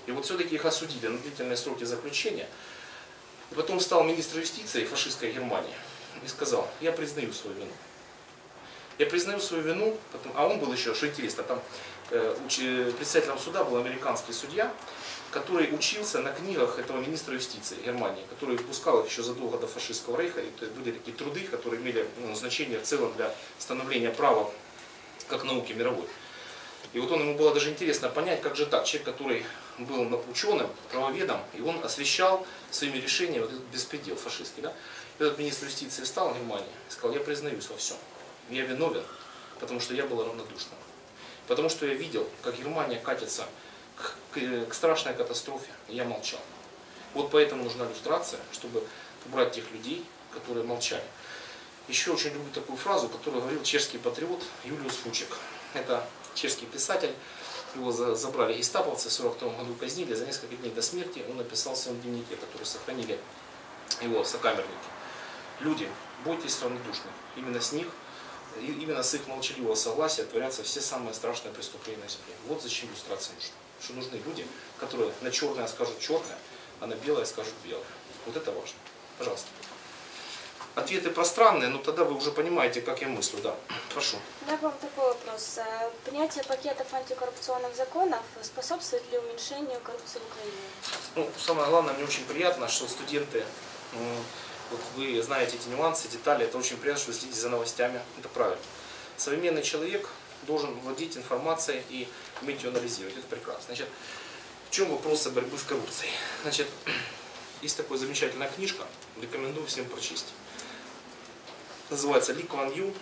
И вот все-таки их осудили на длительные сроки заключения. И потом встал министр юстиции фашистской Германии и сказал: я признаю свою вину. Я признаю свою вину, потом, а он был еще, что интересно, там э, уч, председателем суда был американский судья, который учился на книгах этого министра юстиции Германии, который выпускал их еще задолго до фашистского рейха. И это были такие труды, которые имели ну, значение в целом для становления права как науки мировой. И вот он, ему было даже интересно понять, как же так, человек, который был ученым, правоведом, и он освещал своими решениями вот этот беспредел фашистский. Да? И этот министр юстиции встал в Германии и сказал: я признаюсь во всем. Я виновен, потому что я был равнодушным. Потому что я видел, как Германия катится к, к, к страшной катастрофе, и я молчал. Вот поэтому нужна иллюстрация, чтобы убрать тех людей, которые молчали. Еще очень люблю такую фразу, которую говорил чешский патриот Юлиус Фучек. Это чешский писатель, его забрали гестаповцы, в сорок втором году казнили, за несколько дней до смерти он написал в своем дневнике, который сохранили его сокамерники: люди, бойтесь равнодушных, именно с них, именно с их молчаливого согласия творятся все самые страшные преступления на земле. Вот зачем иллюстрация нужна. Что нужны люди, которые на черное скажут черное, а на белое скажут белое. Вот это важно. Пожалуйста. Ответы пространные, но тогда вы уже понимаете, как я мыслю. Да, прошу. Да, к вам такой вопрос. Принятие пакетов антикоррупционных законов способствует ли уменьшению коррупции в Украине? Ну, самое главное, мне очень приятно, что студенты, вот вы знаете эти нюансы, детали, это очень приятно, что вы следите за новостями. Это правильно. Современный человек должен владеть информацией и уметь ее анализировать. Это прекрасно. Значит, в чем вопросы борьбы с коррупцией? Значит, есть такая замечательная книжка, рекомендую всем прочесть. Называется Ли Куан Ю.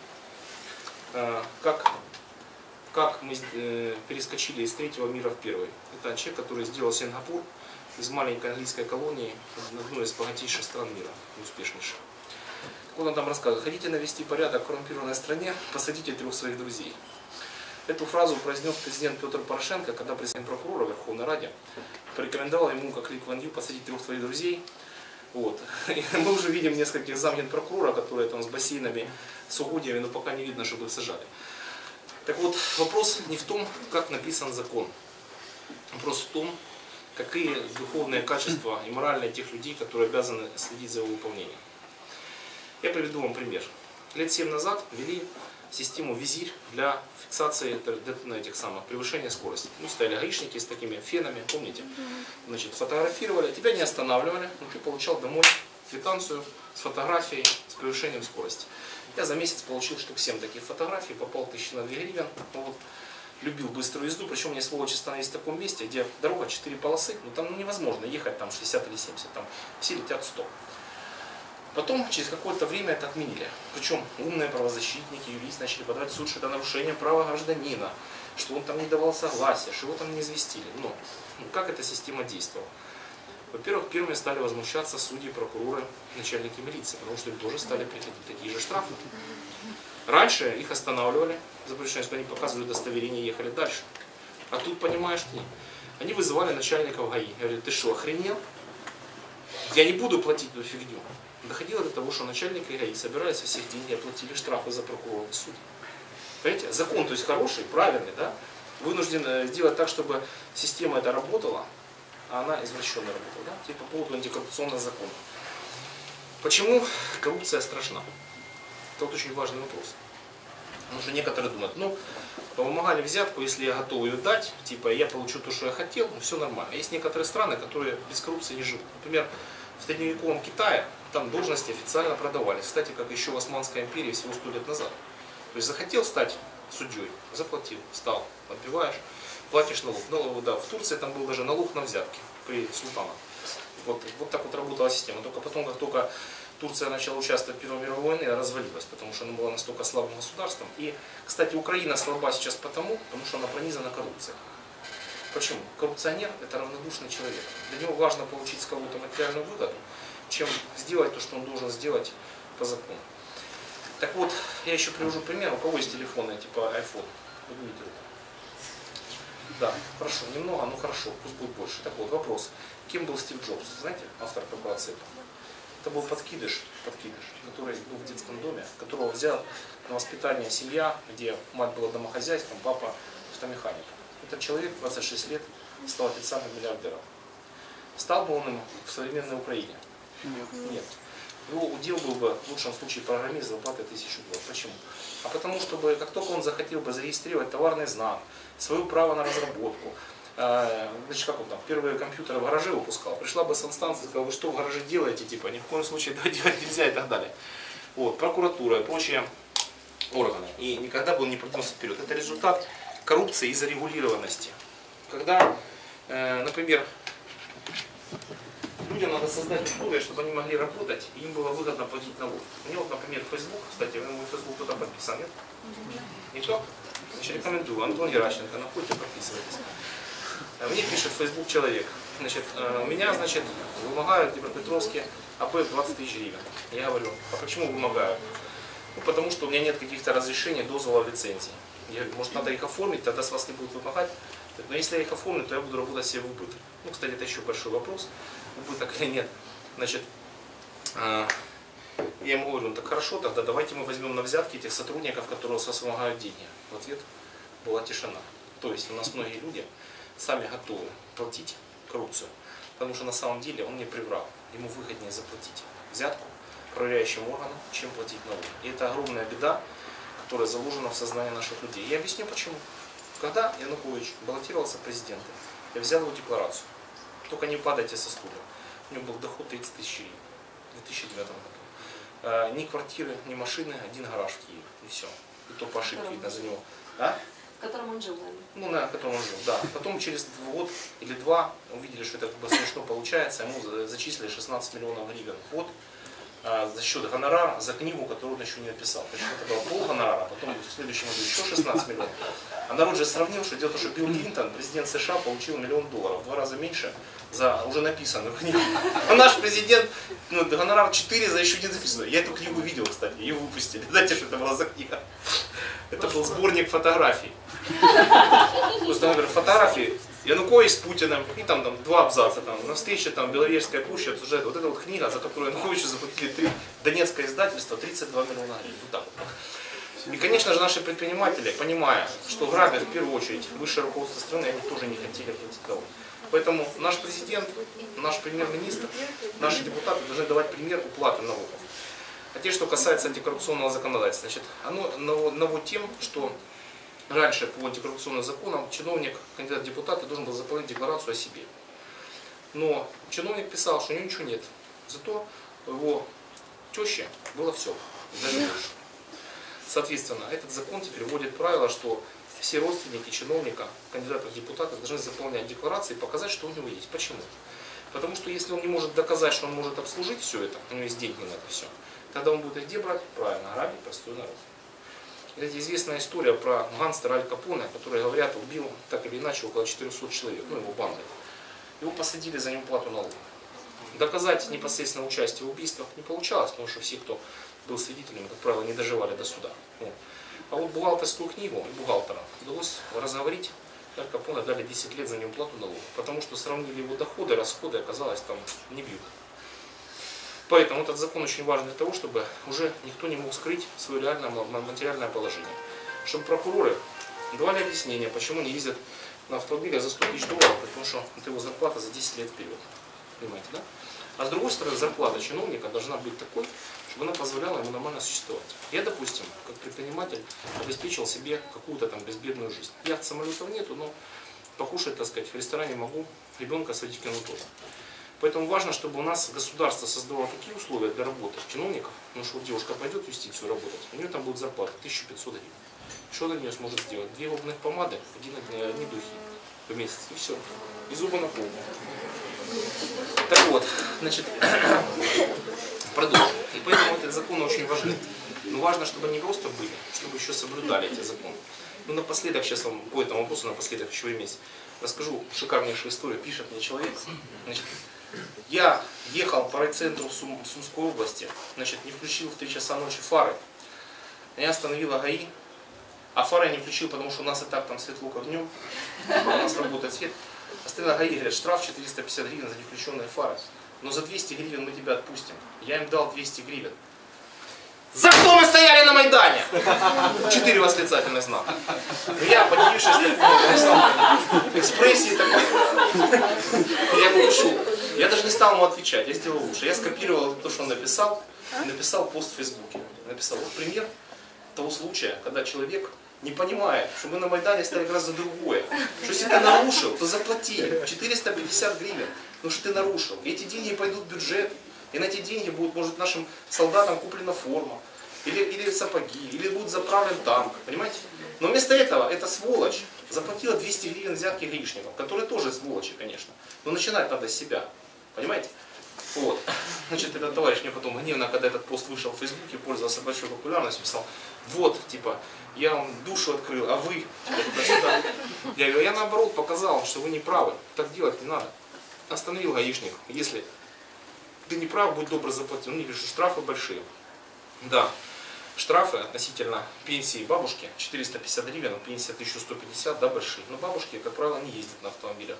Как, как мы перескочили из третьего мира в первый. Это человек, который сделал Сингапур из маленькой английской колонии в одной из богатейших стран мира, успешнейших. Вот он там рассказывает: хотите навести порядок в коррумпированной стране, посадите трех своих друзей. Эту фразу произнес президент Петр Порошенко, когда президент прокурора в Верховной Раде порекомендовал ему, как Ли Куан Ю, посадить трех своих друзей. Вот. И мы уже видим нескольких замгенпрокурора, которые там с бассейнами, с угодьями, но пока не видно, чтобы их сажали. Так вот, вопрос не в том, как написан закон. Вопрос в том, какие духовные качества и моральные тех людей, которые обязаны следить за его выполнением. Я приведу вам пример. Лет семь назад ввели систему визирь для фиксации этих самых превышения скорости. Ну, стояли гаишники с такими фенами, помните? Значит, фотографировали, тебя не останавливали, но ты получал домой квитанцию с фотографией с превышением скорости. Я за месяц получил штук семь таких фотографий, попал тысячу на две гривен. Вот, любил быструю езду, причем мне сволочи становились в таком месте, где дорога четыре полосы, ну там невозможно ехать там шестьдесят или семьдесят, там все летят сто. Потом, через какое-то время это отменили. Причем умные правозащитники, юристы начали подавать в суд, что это нарушение права гражданина, что он там не давал согласия, что его там не известили. Но ну, как эта система действовала? Во-первых, первыми стали возмущаться судьи, прокуроры, начальники милиции, потому что им тоже стали приходить такие же штрафы. Раньше их останавливали, запрещено, что они показывали удостоверение и ехали дальше. А тут, понимаешь, нет. Они вызывали начальников ГАИ. Говорят: ты что, охренел? Я не буду платить эту фигню. Доходило до того, что начальники ГАИ собирались со всех денег и оплатили штрафы за прокурора и судей. Понимаете? Закон, то есть хороший, правильный, да? Вынужден сделать так, чтобы система эта работала, а она извращенно работала. Да? Типа по поводу антикоррупционного закона. Почему коррупция страшна? Это вот очень важный вопрос. Потому что некоторые думают: ну, помогали взятку, если я готов ее дать, типа я получу то, что я хотел, ну все нормально. Есть некоторые страны, которые без коррупции не живут. Например, в средневековом Китае там должности официально продавались. Кстати, как еще в Османской империи всего сто лет назад. То есть захотел стать судьей, заплатил, стал, отбиваешь, платишь налог. налог да, в Турции там был даже налог на взятки при султанах. Вот, вот так вот работала система. Только потом, как только Турция начала участвовать в Первой мировой войне, развалилась, потому что она была настолько слабым государством. И, кстати, Украина слаба сейчас потому, потому что она пронизана коррупцией. Почему? Коррупционер – это равнодушный человек. Для него важно получить с кого-то материальную выгоду, чем сделать то, что он должен сделать по закону. Так вот, я еще привожу пример. У кого есть телефоны типа iPhone? Поднимите руку. Да, хорошо, немного, но хорошо, пусть будет больше. Так вот, вопрос. Кем был Стив Джобс? Знаете, автор корпорации? Это был подкидыш, подкидыш, который был в детском доме, которого взял на воспитание семья, где мать была домохозяйством, папа автомеханик. Этот человек двадцать шесть лет стал официальным миллиардером. Стал бы он им в современной Украине? Нет. Нет. Его удел был бы в лучшем случае программист за зарплатой тысячу долларов. Почему? А потому, чтобы как только он захотел бы зарегистрировать товарный знак, свое право на разработку, значит, как он там, первые компьютеры в гараже выпускал, пришла бы санстанция и сказала, вы что в гараже делаете, типа, ни в коем случае этого делать нельзя и так далее. Вот, прокуратура и прочие органы. И никогда бы он не продвинулся вперед. Это результат коррупции и зарегулированности. Когда, э, например, людям надо создать условия, чтобы они могли работать, и им было выгодно платить налоги. Мне вот, например, Facebook, кстати, на мой Facebook кто-то подписан, нет? Никто? Значит, рекомендую. Антон Геращенко, находите, подписывайтесь. Мне пишет Facebook человек. Значит, у меня, значит, вымогают в Днепропетровске АП двадцать тысяч гривен. Я говорю, а почему вымогаю? Ну, потому что у меня нет каких-то разрешений, дозволов, лицензий. Я говорю, может, надо их оформить, тогда с вас не будут вымогать. Но если я их оформлю, то я буду работать себе в убыток. Ну, кстати, это еще большой вопрос, убыток или нет. Значит, я ему говорю, ну так хорошо, тогда давайте мы возьмем на взятки этих сотрудников, которые с вас вымогают деньги. В ответ была тишина. То есть у нас многие люди сами готовы платить коррупцию, потому что на самом деле он мне приврал. Ему выгоднее заплатить взятку проверяющим органам, чем платить налоги. И это огромная беда, которая заложена в сознании наших людей. Я объясню почему. Когда Янукович баллотировался в президенты, я взял его декларацию. Только не падайте со стула. У него был доход тридцать тысяч гривен в две тысячи девятом году. Ни квартиры, ни машины, один гараж в Киеве. И все. И то по ошибке видно за него. А? В котором он жил, наверное. Ну, на котором он жил, да. Потом через год или два увидели, что это как бы смешно получается, ему зачислили шестнадцать миллионов гривен в год а, за счет гонорара за книгу, которую он еще не написал. Причем это было пол гонорара, потом в следующем году еще шестнадцать миллионов. А народ же сравнил, что дело в том, что Билл Клинтон, президент США, получил миллион долларов, в два раза меньше за уже написанную книгу. А наш президент, ну, гонорар четыре за еще не записанную. Я эту книгу видел, кстати, ее выпустили. Знаете, что это была за книга? Это был сборник фотографий. Просто, например, фотографии Янукович с Путиным, и там, там два абзаца, там, на встрече там, Беловежская пуща обсуждает. Вот эта вот книга, за которую Януковичу заплатили три, Донецкое издательство, тридцать два миллиона гривен. Вот так вот. И, конечно же, наши предприниматели, понимая, что грабят в первую очередь высшее руководство страны, они тоже не хотели платить налоги. Поэтому наш президент, наш премьер-министр, наши депутаты должны давать пример уплаты налогов. А те, что касается антикоррупционного законодательства, значит, оно ново тем, что раньше по антикоррупционным законам чиновник, кандидат в депутаты должен был заполнить декларацию о себе. Но чиновник писал, что у него ничего нет. Зато у его тещи было все, даже больше. Соответственно, этот закон теперь вводит правило, что все родственники чиновника, кандидата в депутаты должны заполнять декларации и показать, что у него есть. Почему? Потому что если он не может доказать, что он может обслужить все это, у него есть деньги на это все, тогда он будет где брать? Правильно, грабить простой народ. Это известная история про гангстера Аль Капоне, который, говорят, убил так или иначе около четырёхсот человек, ну его банды. Его посадили за неуплату налогов. Доказать непосредственно участие в убийствах не получалось, потому что все, кто был свидетелями, как правило, не доживали до суда. Вот. А вот бухгалтерскую книгу и бухгалтера удалось разговорить. Аль Капоне дали десять лет за неуплату налогов, потому что сравнили его доходы, расходы, оказалось там не бьют. Поэтому этот закон очень важен для того, чтобы уже никто не мог скрыть свое реальное материальное положение. Чтобы прокуроры давали объяснение, почему не ездят на автомобиле за сто тысяч долларов, потому что это его зарплата за десять лет вперед. Понимаете, да? А с другой стороны, зарплата чиновника должна быть такой, чтобы она позволяла ему нормально существовать. Я, допустим, как предприниматель, обеспечил себе какую-то там безбедную жизнь. Яхт, самолетов нету, но покушать, так сказать, в ресторане могу, ребенка сводить в кино тоже. Поэтому важно, чтобы у нас государство создавало такие условия для работы чиновников, потому что вот девушка пойдет в юстицию работать, у нее там будет зарплата тысяча пятьсот гривен. Что она для нее сможет сделать? Две губных помады, один, одни духи в месяц, и все. И зубы на пол. Так вот, значит, продолжим. И поэтому этот закон очень важны. Но важно, чтобы они просто были, чтобы еще соблюдали эти законы. Ну, напоследок, сейчас вам по этому вопросу, напоследок еще вместе расскажу шикарнейшую историю. Пишет мне человек. Значит, я ехал по райцентру Сум, Сумской области, значит, не включил в три часа ночи фары. Меня остановила ГАИ, а фары я не включил, потому что у нас и так там светло как днем, у нас работает свет. Остановила ГАИ, говорят, штраф четыреста пятьдесят гривен за невключенные фары. Но за двести гривен мы тебя отпустим. Я им дал двести гривен. За что мы стояли на Майдане? Четыре восклицательных знака. Я, поделившись экспрессией такой, я ему пишу. Я даже не стал ему отвечать, я сделал лучше. Я скопировал то, что он написал, и написал пост в Фейсбуке. Написал, вот пример того случая, когда человек не понимает, что мы на Майдане стояли как раз за другое. Что если ты нарушил, то заплати четыреста пятьдесят гривен. Ну что ты нарушил. И эти деньги пойдут в бюджет. И на эти деньги будет, может, нашим солдатам куплена форма. Или, или сапоги. Или будет заправлен танк. Понимаете? Но вместо этого эта сволочь заплатила двести гривен взятки гаишников. Которые тоже сволочи, конечно. Но начинать надо с себя. Понимаете? Вот. Значит, этот товарищ мне потом гневно, когда этот пост вышел в Фейсбуке, пользовался большой популярностью, писал, вот, типа, я вам душу открыл, а вы, типа, я говорю, я наоборот показал, что вы не правы, так делать не надо. Остановил гаишник, если ты не прав, будь добр, заплати. Ну, не пишу, штрафы большие. Да, штрафы относительно пенсии бабушки, четыреста пятьдесят гривен, пенсия тысяча сто пятьдесят, да, большие. Но бабушки, как правило, не ездят на автомобилях.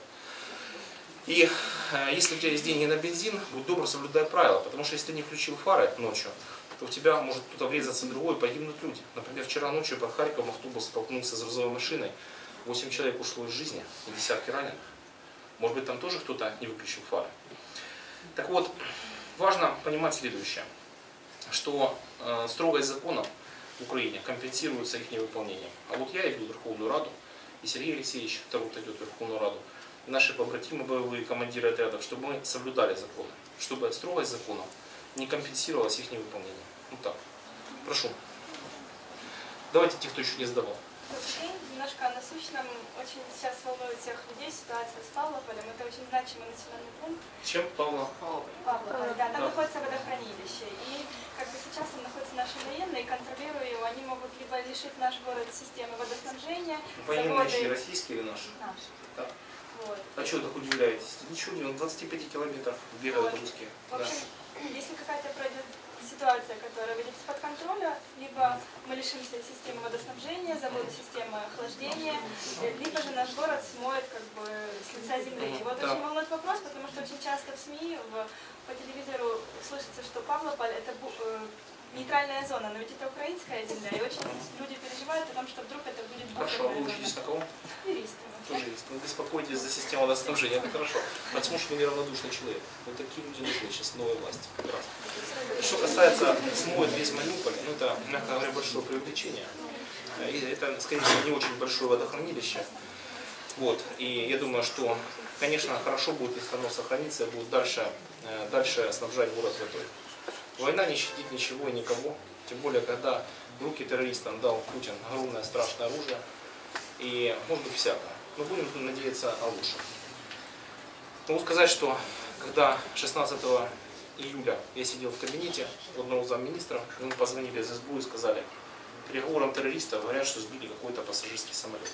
И э, если у тебя есть деньги на бензин, будь добр, соблюдай правила, потому что если ты не включил фары ночью, то у тебя может кто-то врезаться другой, и погибнут люди. Например, вчера ночью под Харьковом автобус столкнулся с грузовой машиной, восемь человек ушло из жизни, и десятки раненых. Может быть, там тоже кто-то не выключил фары. Так вот, важно понимать следующее, что э, строгость законов в Украине компенсируется их невыполнением. А вот я иду в Верховную Раду, и Сергей Алексеевич, второй идет в Верховную Раду, наши побратимы, боевые командиры отрядов, чтобы мы соблюдали законы, чтобы строгость законов не компенсировалась их невыполнением. Ну так. Прошу. Давайте те, кто еще не сдавал. Немножко о насущном. Очень сейчас волнует всех людей ситуация с Павлополем. Это очень значимый населенный пункт. Чем Павла? Павлополь, да. Там Да. находится водохранилище. И как бы сейчас там находятся наши военные, контролируя его, они могут либо лишить наш город системы водоснабжения, Военные заводы... российские или наши? Наши. Да. Вот. А чего так удивляетесь? Ничего не, он двадцати пяти километров бегают Вот. русские. В Да. общем, если какая-то пройдет ситуация, которая выйдет из-под контроля, либо мы лишимся системы водоснабжения, завода системы охлаждения, либо же наш город смоет как бы с лица земли. И вот Да. очень волнует вопрос, потому что очень часто в СМИ, в, по телевизору слышится, что Павлополь это бу, э, нейтральная зона, но ведь это украинская земля, и очень люди переживают о том, что вдруг это будет Хорошо, а вы буферная учитесь зона. на кого? Юристы. Тоже есть. Вы беспокоитесь за систему водоснабжения, это хорошо. Потому что вы неравнодушный человек. Вот такие люди нужны сейчас новой власти. Как раз. Что касается смоет весь Мариуполь, ну это, мягко говоря, большое преувеличение. И это, скорее всего, не очень большое водохранилище. Вот. И я думаю, что, конечно, хорошо будет, если оно сохранится и будет дальше, дальше снабжать город водой. Война не щадит ничего и никого. Тем более, когда в руки террористам дал Путин огромное страшное оружие. И может быть всякое. Но будем надеяться о лучшем. Могу сказать, что когда шестнадцатого июля я сидел в кабинете у одного замминистра, ему позвонили из СБУ и сказали, переговорам террористов говорят, что сбили какой-то пассажирский самолет.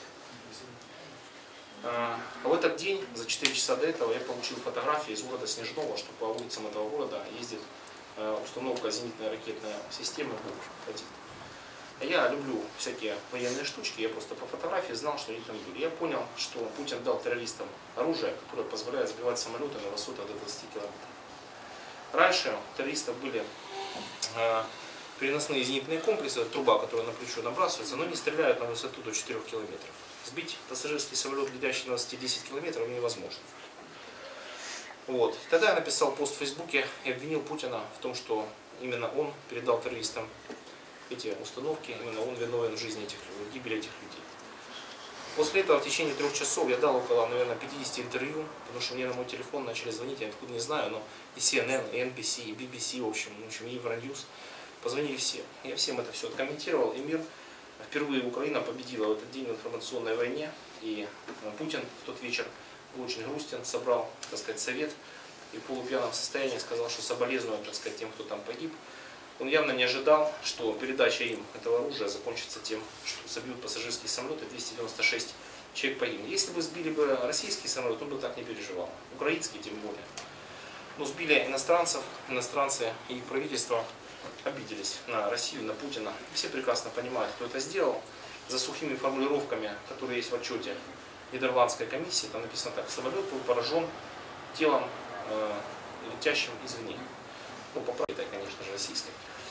А в этот день, за четыре часа до этого, я получил фотографии из города Снежного, что по улицам этого города ездит установка зенитной ракетной системы БУК-один. Я люблю всякие военные штучки, я просто по фотографии знал, что они там были. Я понял, что Путин дал террористам оружие, которое позволяет сбивать самолеты на высотах до двадцати километров. Раньше у террористов были э, переносные зенитные комплексы, труба, которая на плечо набрасывается, но они стреляют на высоту до четырёх километров. Сбить пассажирский самолет, летящий на высоте десять километров, невозможно. Вот. Тогда я написал пост в Фейсбуке и обвинил Путина в том, что именно он передал террористам эти установки, именно он виновен в жизни этих людей, в гибели этих людей. После этого в течение трех часов я дал около, наверное, пятидесяти интервью, потому что мне на мой телефон начали звонить, я откуда не знаю, но и Си Эн Эн, и Эн Би Си, и Би Би Си, в общем, в общем, и Евроньюз, позвонили все. Я всем это все откомментировал, и мир, впервые Украина победила в этот день в информационной войне, и Путин в тот вечер был очень грустен, собрал, так сказать, совет, и в полупьяном состоянии сказал, что соболезную, так сказать, тем, кто там погиб. Он явно не ожидал, что передача им этого оружия закончится тем, что собьют пассажирские самолеты, двести девяносто шесть человек погибли. Если бы сбили бы российский самолет, он бы так не переживал. Украинский тем более. Но сбили иностранцев, иностранцы и их правительство обиделись на Россию, на Путина. Все прекрасно понимают, кто это сделал. За сухими формулировками, которые есть в отчете Нидерландской комиссии, там написано так: самолет был поражен телом, э, летящим извне. Ну, по правде, конечно же, российской.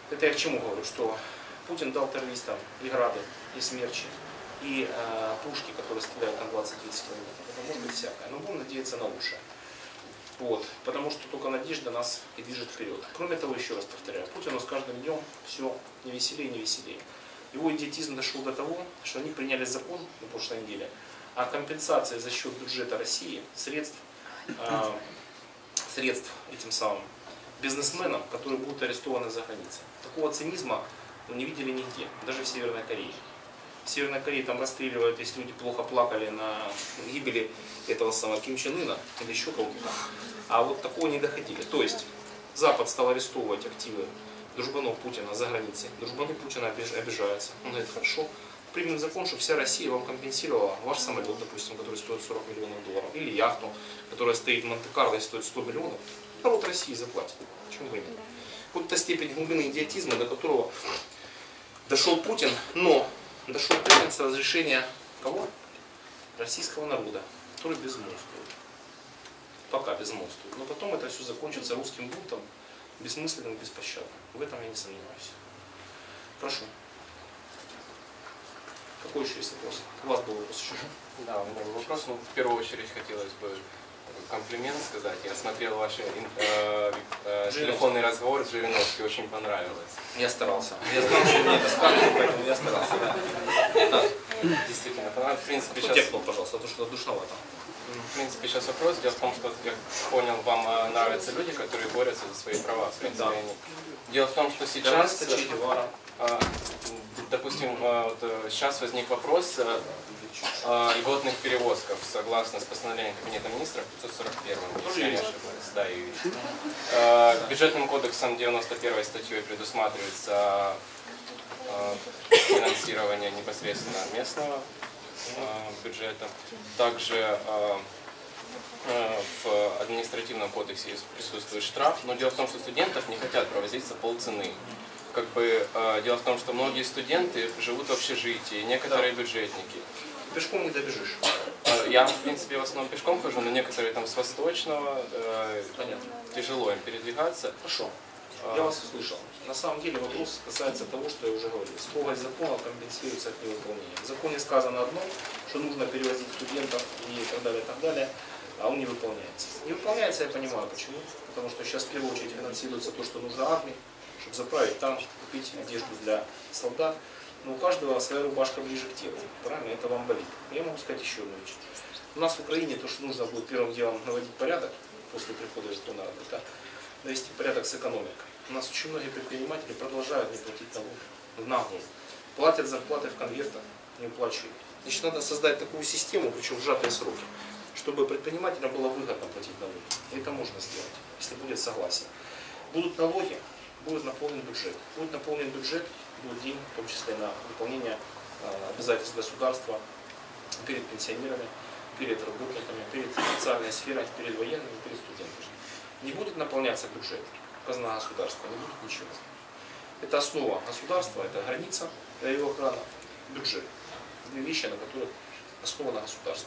Это я к чему говорю, что Путин дал террористам и грады, и смерчи, и э, пушки, которые стреляют на двадцать-тридцать километров. Это может быть всякое, но будем надеяться на лучшее. Вот, потому что только надежда нас и движет вперед. Кроме того, еще раз повторяю, Путину с каждым днем все не веселее и не веселее. Его идиотизм дошел до того, что они приняли закон на прошлой неделе о компенсации за счет бюджета России средств, э, средств этим самым бизнесменам, которые будут арестованы за границей. Такого цинизма мы не видели нигде, даже в Северной Корее. В Северной Корее там расстреливают, если люди плохо плакали на гибели этого самого Ким Чен Ына или еще кого-то там. А вот такого не доходили. То есть Запад стал арестовывать активы дружбанов Путина за границей. Дружбаны Путина обижаются. Он говорит, хорошо, примем закон, что вся Россия вам компенсировала ваш самолет, допустим, который стоит сорок миллионов долларов, или яхту, которая стоит в Монте-Карло и стоит сто миллионов. Народ России заплатит. Почему бы нет? Вот та степень глубины идиотизма, до которого дошел Путин, но дошел Путин с разрешения кого? Российского народа, который безмолвствует. Пока безмолвствует. Но потом это все закончится русским бунтом, бессмысленным, беспощадным. В этом я не сомневаюсь. Прошу. Какой еще есть вопрос? У вас был вопрос еще? Да, у меня был вопрос. Ну, в первую очередь хотелось бы комплимент сказать. Я смотрел ваши э, э, телефонный разговор с Жириновским, очень понравилось. Я старался. Я знал, что мне это скажут, поэтому я старался. Да. Да. Действительно понравилось. В принципе, сейчас... Тепло, пожалуйста, а то что душновато. В принципе, сейчас вопрос. Дело в том, что, я понял, вам нравятся люди, которые борются за свои права. В принципе, Да. они... Дело в том, что сейчас... Сейчас... Допустим, вот сейчас возник вопрос о льготных перевозках согласно с постановлением Кабинета министров пятьсот сорок первым, если я не ошибаюсь. Да, и бюджетным кодексом девяносто первой статьей предусматривается финансирование непосредственно местного бюджета. Также в административном кодексе присутствует штраф, но дело в том, что студентов не хотят провозить за полцены. Как бы, э, дело в том, что многие студенты живут в общежитии, некоторые да. бюджетники. Пешком не добежишь. Э, я, в принципе, в основном пешком хожу, но некоторые там с Восточного, э, Понятно. Тяжело им передвигаться. Хорошо. Я вас услышал. На самом деле вопрос касается того, что я уже говорил. Строгость закона компенсируется от невыполнения. В законе сказано одно, что нужно перевозить студентов и так далее, и так далее, а он не выполняется. Не выполняется, я понимаю почему. Потому что сейчас в первую очередь финансируется то, что нужно армии, чтобы заправить танк, купить одежду для солдат. Но у каждого своя рубашка ближе к телу. Правильно? Это вам болит. Я могу сказать еще одну вещь. У нас в Украине то, что нужно будет первым делом наводить порядок после прихода Верховного Народа, это навести порядок с экономикой. У нас очень многие предприниматели продолжают не платить налоги в наглую. Платят зарплаты в конвертах, не уплачивают. Значит, надо создать такую систему, причем в сжатые сроки, чтобы предпринимателям было выгодно платить налоги. И это можно сделать, если будет согласие. Будут налоги, будет наполнен бюджет. Будет наполнен бюджет, будет день, в том числе на выполнение э, обязательств государства перед пенсионерами, перед работниками, перед социальной сферой, перед военными, перед студентами. Не будет наполняться бюджет, казна государства, не будет ничего. Это основа государства, это граница для его охраны, бюджет. Две вещи, на которых основано государство.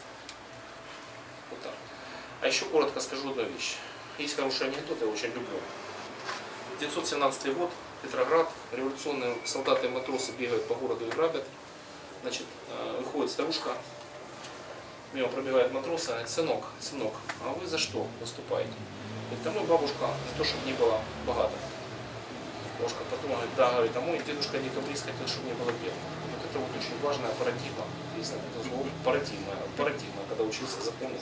Вот так. А еще коротко скажу одну вещь. Есть хороший анекдот, я очень люблю. девятьсот семнадцатый год, Петроград, революционные солдаты и матросы бегают по городу и грабят. Значит, выходит старушка, мимо пробегает матрос, и говорит: сынок, сынок, а вы за что выступаете? Говорит: а мой бабушка за то, чтобы не было богато. Бабушка потом говорит: да, говорит, а мой дедушка декабрист хотел, чтобы не было бедно. Вот это вот очень важная парадигма, если это слово, парадигма, парадигма, когда учился запомнить.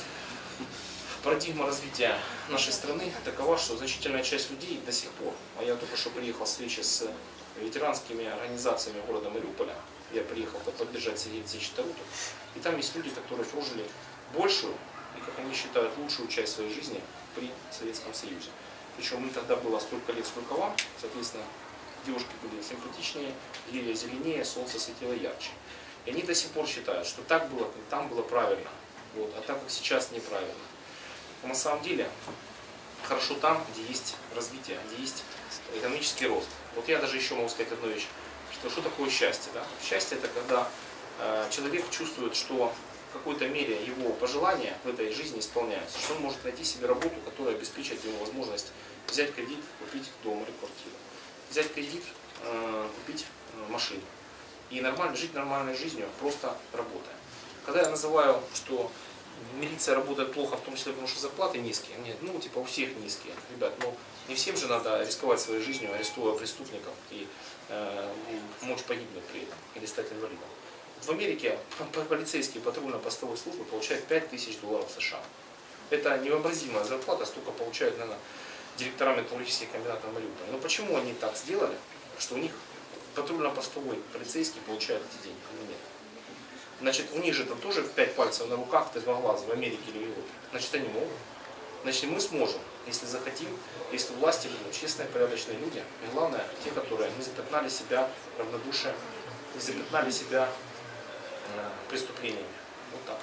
Парадигма развития нашей страны такова, что значительная часть людей до сих пор, а я только что приехал с встречи с ветеранскими организациями города Мариуполя, я приехал поддержать Сергея Алексеевича Таруту, и там есть люди, которые прожили большую и, как они считают, лучшую часть своей жизни при Советском Союзе. Причем им тогда было столько лет, сколько вам, соответственно, девушки были симпатичнее, лилия зеленее, солнце светило ярче. И они до сих пор считают, что так было, как там было правильно, вот, а так как сейчас неправильно. Но на самом деле хорошо там, где есть развитие, где есть экономический рост. Вот я даже еще могу сказать одну вещь, что, что такое счастье. Да? Счастье это когда э, человек чувствует, что в какой-то мере его пожелания в этой жизни исполняются, что он может найти себе работу, которая обеспечит ему возможность взять кредит, купить дом или квартиру. взять кредит, э, купить э, машину и нормально жить нормальной жизнью, просто работая. Когда я называю, что милиция работает плохо, в том числе потому, что зарплаты низкие, нет, ну типа у всех низкие, ребят, ну не всем же надо рисковать своей жизнью, арестуя преступников и э, мочь погибнуть при этом или стать инвалидом. В Америке полицейские патрульно-постовые службы получают пять тысяч долларов США. Это невообразимая зарплата, столько получают, наверное, директора металлургических комбинатов Мариуполя. Но почему они так сделали, что у них патрульно-постовой полицейский получает эти деньги? Нет. Значит, у них же там тоже пять пальцев на руках, ты два глаза в Америке или в Европе. Значит, они могут. Значит, мы сможем, если захотим, если власти будут честные, порядочные люди, и главное, те, которые не запятнали себя равнодушием, не запятнали себя э, преступлениями. Вот так.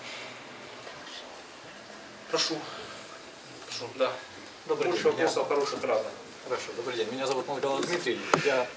Прошу. Прошу, да. Добрый Больше день. вопросов Меня... хороших разных. Хорошо, добрый день. Меня зовут Молгала Дмитрий. Я...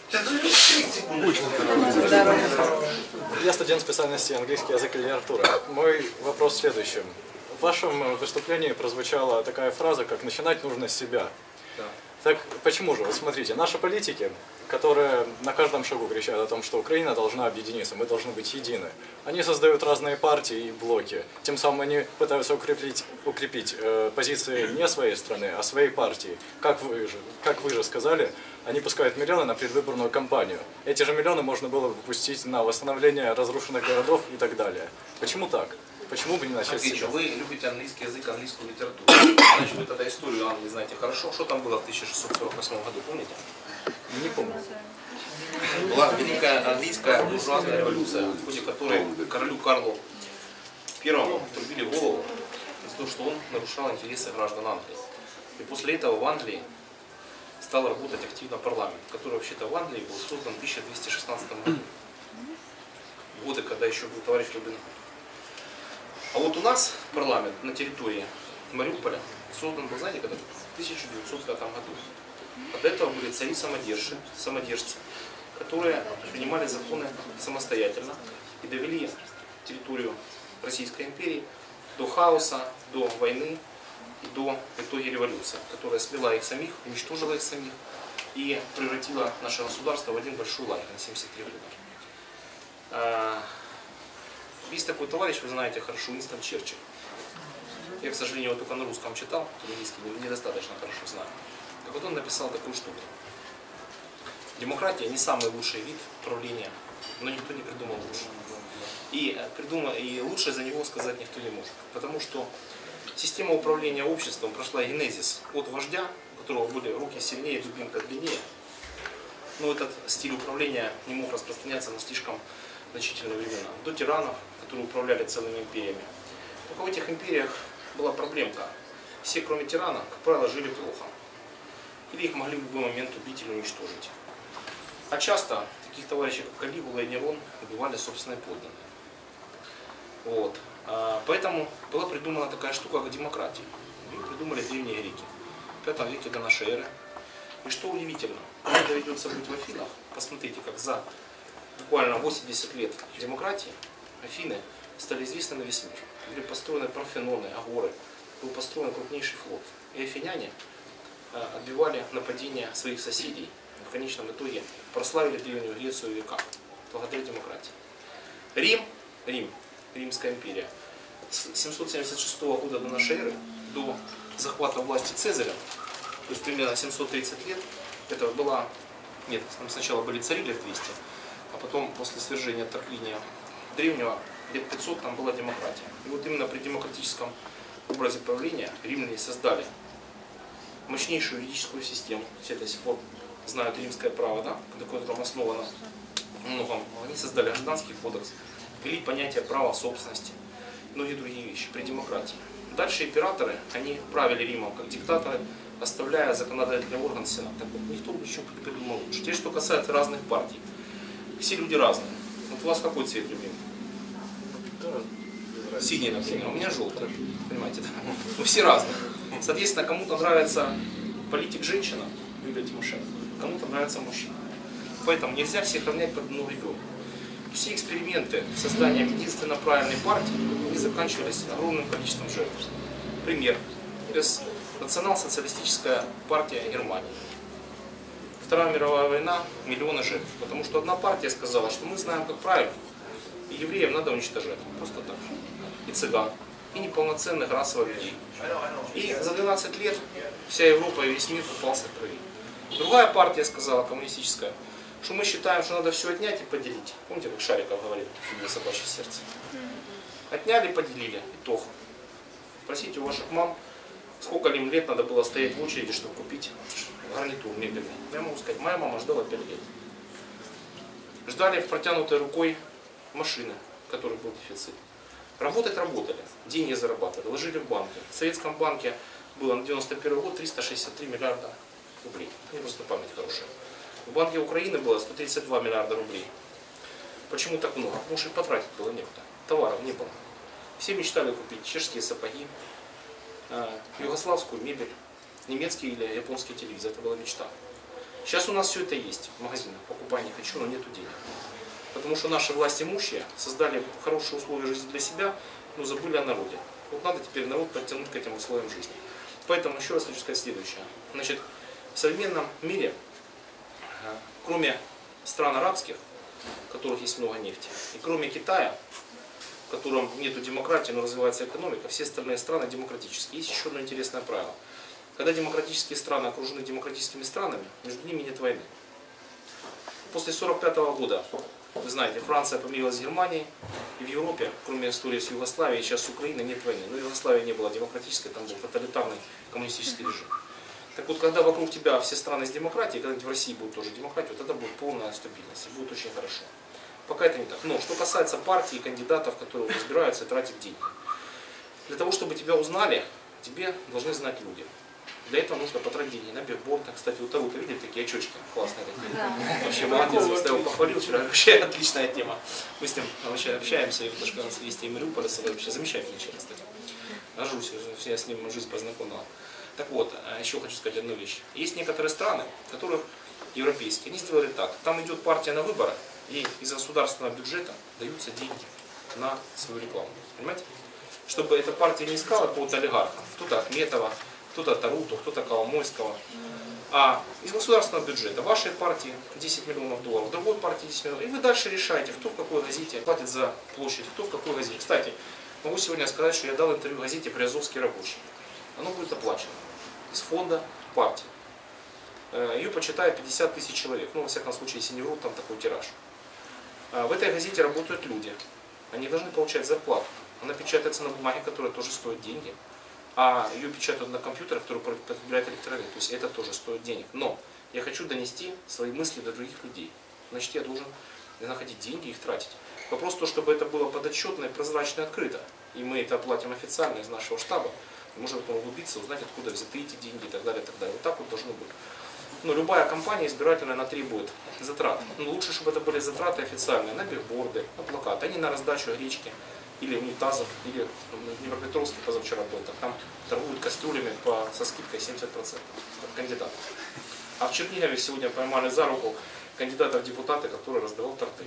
Я студент специальности английский язык и литература. Мой вопрос в следующем. В вашем выступлении прозвучала такая фраза, как «начинать нужно с себя». Да. Так почему же? Вот смотрите, наши политики, которые на каждом шагу кричат о том, что Украина должна объединиться, мы должны быть едины, они создают разные партии и блоки. Тем самым они пытаются укрепить, укрепить э, позиции не своей страны, а своей партии. Как вы, же, как вы же сказали, они пускают миллионы на предвыборную кампанию. Эти же миллионы можно было бы пустить на восстановление разрушенных городов и так далее. Почему так? Почему бы не начать с себя? Вы любите английский язык, английскую литературу. Значит, вы тогда историю Англии знаете хорошо. Что там было в тысяча шестьсот сорок восьмом году, помните? Не помню. Была великая английская буржуазная революция, в ходе которой королю Карлу Первому отрубили голову за то, что он нарушал интересы граждан Англии. И после этого в Англии стал работать активно парламент, который вообще-то в Англии был создан в тысяча двести шестнадцатом году. Годы, когда еще был товарищ Любин. А вот у нас парламент на территории Мариуполя создан был, знаете, когда? В тысяча девятьсот пятом году. А до этого были цари-самодержцы, самодержцы, которые принимали законы самостоятельно и довели территорию Российской империи до хаоса, до войны и до итоги революции, которая смела их самих, уничтожила их самих и превратила наше государство в один большой лагерь на семьдесят три года. Есть такой товарищ, вы знаете хорошо, Уинстон Черчилль. Я, к сожалению, его только на русском читал, английский недостаточно хорошо знаю. Так вот он написал такую штуку. Демократия не самый лучший вид правления, но никто не придумал лучше. И, придумал, и лучше за него сказать никто не может. Потому что система управления обществом прошла генезис от вождя, у которого были руки сильнее, дубинка длиннее. Но этот стиль управления не мог распространяться на слишком значительные времена. До тиранов, которые управляли целыми империями. Только в этих империях была проблемка. Все, кроме тирана, как правило, жили плохо. Или их могли в любой момент убить или уничтожить. А часто таких товарищей, как Калигула и Нерон, убивали собственные подданные. Вот. Поэтому была придумана такая штука, как демократия. Ее придумали древние греки. В пятом веке до нашей эры. И что удивительно, когда доведется быть в Афинах, посмотрите, как за буквально восемьдесят лет демократии Афины стали известны на весь мир. Были построены Парфеноны, Агоры, был построен крупнейший флот. И афиняне отбивали нападения своих соседей. В конечном итоге прославили Древнюю Грецию в веках благодаря демократии. Рим, Рим, Римская империя, с семьсот семьдесят шестого года до нашей эры, до захвата власти Цезарем, то есть примерно семьсот тридцать лет, это была, нет, там сначала были цари лет двести, а потом после свержения Тарквиния Древнего лет пятьсот там была демократия. И вот именно при демократическом образе правления римляне создали мощнейшую юридическую систему. Все до сих пор знают римское право, да, на котором основано многом. Они создали гражданский кодекс, ввели понятие права собственности, многие другие вещи при демократии. Дальше императоры, они правили Римом как диктаторы, оставляя законодательный орган Сенат. Так вот, никто ничего не придумал лучше. Теперь, что касается разных партий. Все люди разные. Вот у вас какой цвет любимый? Синий, например. У меня желтый. Понимаете, да? Мы все разные. Соответственно, кому-то нравится политик женщина, Юлия Тимошенко, кому-то нравится мужчина. Поэтому нельзя всех равнять под одну ребенка. Все эксперименты создания единственно правильной партии не заканчивались огромным количеством жертв. Пример. Национал-социалистическая партия Германии. В Вторая мировая война, миллионы жертв. Потому что одна партия сказала, что мы знаем, как правильно. И евреев надо уничтожать. Просто так. И цыган. И неполноценных расовых людей. И за двенадцать лет вся Европа и весь мир купался в крови. Другая партия сказала, коммунистическая, что мы считаем, что надо все отнять и поделить. Помните, как Шариков говорит в фильме «Собачье сердце»? Отняли, поделили. Итог. Спросите у ваших мам, сколько им лет надо было стоять в очереди, чтобы купить гарнитур мебельный. Я могу сказать, моя мама ждала пять лет. Ждали в протянутой рукой машины, в которых был дефицит. Работать работали, деньги зарабатывали, ложили в банки. В Советском банке было на девяносто первый год триста шестьдесят три миллиарда рублей. Мне просто память хорошая. В Банке Украины было сто тридцать два миллиарда рублей. Почему так много? Потому что потратить было некуда. Товаров не было. Все мечтали купить чешские сапоги, югославскую мебель, немецкий или японский телевизор. Это была мечта. Сейчас у нас все это есть в магазинах. Покупай не хочу, но нету денег. Потому что наши власть имущие создали хорошие условия жизни для себя, но забыли о народе. Вот надо теперь народ подтянуть к этим условиям жизни. Поэтому еще раз хочу сказать следующее. Значит, в современном мире, кроме стран арабских, в которых есть много нефти, и кроме Китая, в котором нет демократии, но развивается экономика, все остальные страны демократические. Есть еще одно интересное правило. Когда демократические страны окружены демократическими странами, между ними нет войны. После сорок пятого года, вы знаете, Франция помирилась с Германией, и в Европе, кроме истории с Югославией, сейчас с Украиной нет войны. Но Югославия не была демократической, там был тоталитарный коммунистический режим. Так вот, когда вокруг тебя все страны с демократией, когда в России будет тоже демократия, тогда будет полная стабильность, и будет очень хорошо. Пока это не так. Но что касается партий и кандидатов, которые разбираются и тратят деньги. Для того, чтобы тебя узнали, тебе должны знать люди. Для этого нужно потратить деньги на бигборды. Кстати, у Тарута видели такие очечки классные такие. Да. Вообще молодец, я его похвалил вчера. Вообще отличная тема. Мы с ним вообще общаемся, и потому что у нас есть и Мариуполь, вообще замечательный человек, кстати. Нажусь, я с ним жизнь познакомила. Так вот, еще хочу сказать одну вещь. Есть некоторые страны, которые европейские, они сделали так. Там идет партия на выборы, и из государственного бюджета даются деньги на свою рекламу. Понимаете? Чтобы эта партия не искала какого-то олигарха. Кто-то Ахметова, кто-то Таруту, кто-то Коломойского. А из государственного бюджета вашей партии десять миллионов долларов, другой партии десять миллионов. И вы дальше решаете, кто в какой газете платит за площадь, кто в какой газете. Кстати, могу сегодня сказать, что я дал интервью газете «Приазовский рабочий». Оно будет оплачено из фонда партии. Ее почитает пятьдесят тысяч человек. Ну, во всяком случае, если не врут, там такой тираж. В этой газете работают люди. Они должны получать зарплату. Она печатается на бумаге, которая тоже стоит деньги. А ее печатают на компьютерах, которые потребляют электроэнергию. То есть это тоже стоит денег. Но я хочу донести свои мысли до других людей. Значит, я должен находить деньги и их тратить. Вопрос в том, чтобы это было подотчетно и прозрачно и открыто. И мы это оплатим официально из нашего штаба. И можно потом углубиться, узнать, откуда взяты эти деньги и так далее, и так далее. Вот так вот должно быть. Но любая компания избирательная, она требует затрат. Но лучше, чтобы это были затраты официальные на бигборды, на плакаты, а не на раздачу гречки или унитазов, или в Днепропетровске позавчера был, там торгуют кастрюлями по, со скидкой семьдесят процентов как кандидат. А в Чернигове сегодня поймали за руку кандидата в депутаты, который раздавал торты.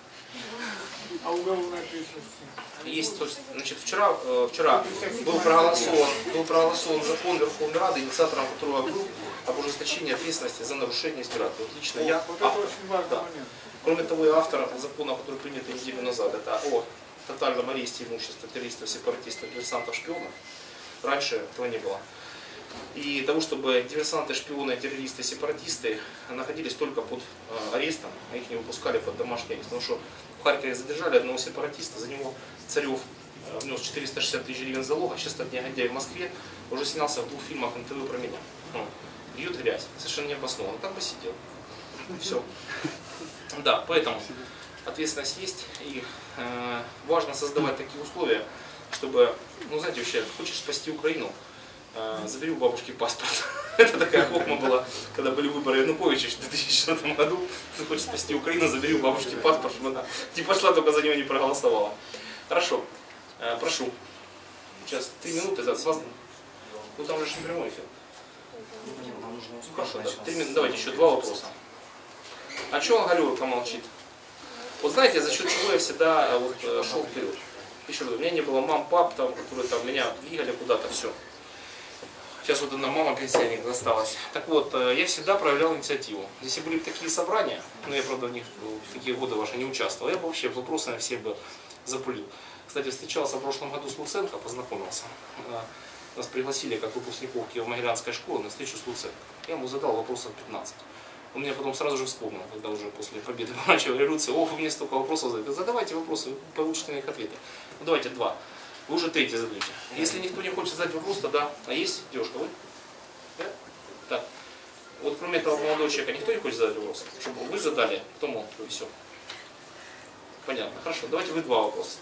А уголовная ответственность? Есть, то есть, значит, вчера, э, вчера был проголосован, был проголосован закон Верховной Рады, инициатором которого был об ужесточении ответственности за нарушение избирателей. Вот лично я, Вот это автор, очень важный да. момент. Кроме того, я автор закона, который принят неделю назад, это о тотальном аресте имущества террористов, сепаратистов, диверсантов, шпионов. Раньше этого не было. И того, чтобы диверсанты, шпионы, террористы, сепаратисты находились только под арестом, а их не выпускали под домашний арест. Потому что в Харькове задержали одного сепаратиста, за него Царев внес четыреста шестьдесят тысяч гривен залога, сейчас этот негодяй в Москве уже снялся в двух фильмах эн тэ вэ про меня. Льет грязь, совершенно необоснованно, так бы сидел. Все. Да, поэтому ответственность есть, и э, важно создавать такие условия, чтобы, ну знаете, вообще, хочешь спасти Украину, э, забери у бабушки паспорт. Это такая хохма была, когда были выборы Януковича в две тысячи четвёртом году. Ты хочешь спасти Украину, забери у бабушки паспорт, чтобы она не пошла, только за него не проголосовала. Хорошо, э, прошу. Сейчас три минуты, за вас. Ну там же не прямой эфир. Хорошо, да. Три минуты. Давайте еще два вопроса. А что Галерка молчит? Вот знаете, за счет чего я всегда вот, шел вперед. Еще раз, у меня не было мам, пап, там, которые там, меня двигали куда-то, все. Сейчас вот одна мама пенсионер досталась. Так вот, я всегда проявлял инициативу. Если были бы такие собрания, но я, правда, в них в такие годы ваши не участвовал, я бы вообще вопросами всех бы запулил. Кстати, встречался в прошлом году с Луценко, познакомился. Нас пригласили как выпускников Киево-Могилянской школы на встречу с Луценко. Я ему задал вопросов пятнадцать. Он меня потом сразу же вспомнил, когда уже после победы помаранчевой революции: о, вы мне столько вопросов задаете. Задавайте вопросы, вы получите на них ответы. Ну давайте два. Вы уже третий задаете. Если никто не хочет задать вопрос, то да. А есть девушка, вы? Да? Так. Вот кроме этого молодого человека никто не хочет задать вопрос. Чтобы вы задали, потом он, и все. Понятно. Хорошо. Давайте вы два вопроса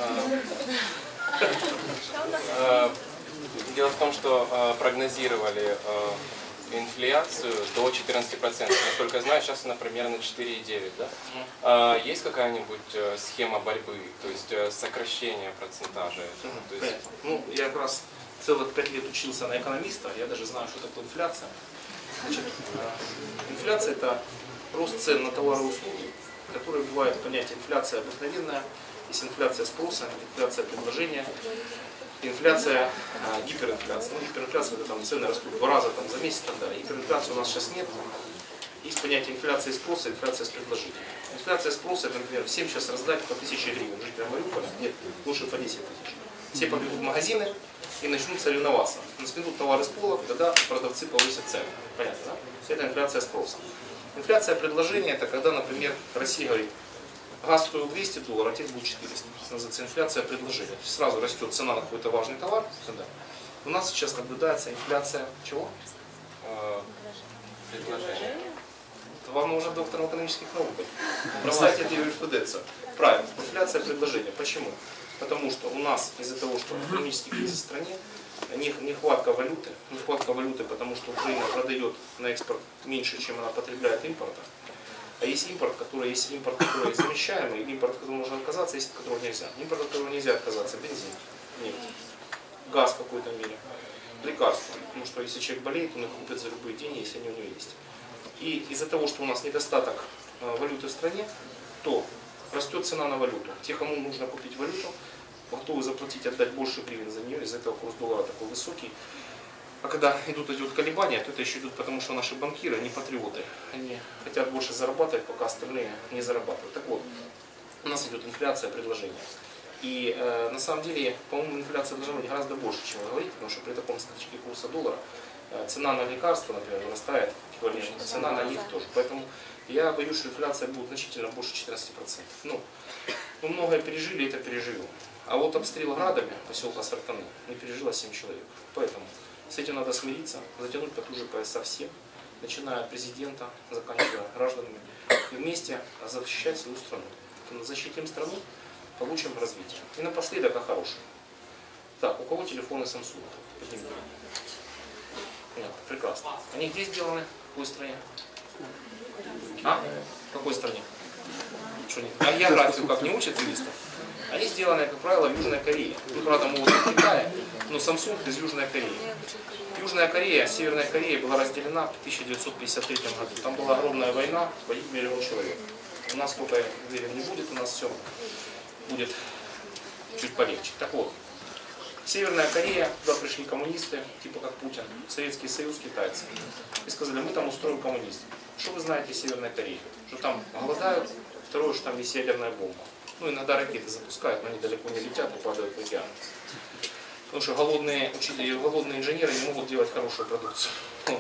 задаете. Дело в том, что прогнозировали инфляцию до четырнадцати процентов. Насколько я знаю, сейчас она примерно четыре и девять. Да? А есть какая-нибудь схема борьбы, то есть сокращение процентажа? То есть... Ну, я как раз целых пять лет учился на экономиста, я даже знаю, что такое инфляция. Значит, инфляция – это рост цен на товары и услуги, которые бывает понятие инфляция обыкновенная, есть инфляция спроса, инфляция предложения. Инфляция, а, гиперинфляция. Ну, гиперинфляция, это там цены растут в два раза там, за месяц и так далее. Гиперинфляции у нас сейчас нет. Есть понятие инфляции спроса и инфляция с предложением. Инфляция спроса, это, например, всем сейчас раздать по тысяче гривен жителям Мариуполя. Нет, лучше по десять тысяч. Все побегут в магазины и начнут соревноваться. Сметут товары с полок, тогда продавцы повысят цены. Понятно, да? Это инфляция спроса. Инфляция предложения, это когда, например, Россия говорит: газ стоил двести долларов, а теперь будет четыреста. Называется инфляция предложения. Сразу растет цена на какой-то важный товар. Тогда. У нас сейчас наблюдается инфляция чего? Предложение. Вам нужен доктор экономических наук. Бросайте эту юриспруденцию. Правильно. Инфляция предложения. Почему? Потому что у нас из-за того, что экономический кризис в стране, нехватка валюты, нехватка валюты, потому что Украина продает на экспорт меньше, чем она потребляет импорта. А есть импорт, который есть импорт, который замещаемый, импорт, от которого можно отказаться, есть от которого нельзя. Импорт, от которого нельзя отказаться: бензин, нефть, газ в какой-то мере, лекарства. Потому что если человек болеет, он их купит за любые деньги, если они у него есть. И из-за того, что у нас недостаток валюты в стране, то растет цена на валюту. Те, кому нужно купить валюту, готовы заплатить, отдать больше гривен за нее, из-за этого курс доллара такой высокий. А когда идут эти вот колебания, то это еще идут потому, что наши банкиры, они патриоты. Они хотят больше зарабатывать, пока остальные не зарабатывают. Так вот, у нас идет инфляция предложения. И э, на самом деле, по-моему, инфляция должна быть гораздо больше, чем вы говорите, потому что при таком скачке курса доллара э, цена на лекарства, например, вырастает эквивалентно, цена на нефть тоже. Поэтому я боюсь, что инфляция будет значительно больше четырнадцати процентов. Ну, мы многое пережили, это переживем. А вот обстрел градами поселка Сартаны не пережило семь человек. Поэтому с этим надо смириться, затянуть потуже пояса всем, начиная от президента, заканчивая гражданами, и вместе защищать свою страну. Защитим страну, получим развитие. И напоследок о хорошем. Так, у кого телефоны Samsung? Поднимите. Нет, прекрасно. Они где сделаны? В какой стране? А? В какой стране? Что нет? А географию как не учат юристов? Они сделаны, как правило, в Южной Корее. Ну, правда, могут в Китае, но Samsung из Южной Кореи. Южная Корея, Северная Корея была разделена в тысяча девятьсот пятьдесят третьем году. Там была огромная война, погиб миллион человек. У нас сколько, верим, не будет, у нас все будет чуть полегче. Так вот, Северная Корея, туда пришли коммунисты, типа как Путин, Советский Союз, китайцы. И сказали: мы там устроим коммунизм. Что вы знаете о Северной Корее? Что там голодают, второе, что там есть ядерная бомба. Ну, иногда ракеты запускают, но они далеко не летят и падают в океан. Потому что голодные учителя, голодные инженеры не могут делать хорошую продукцию.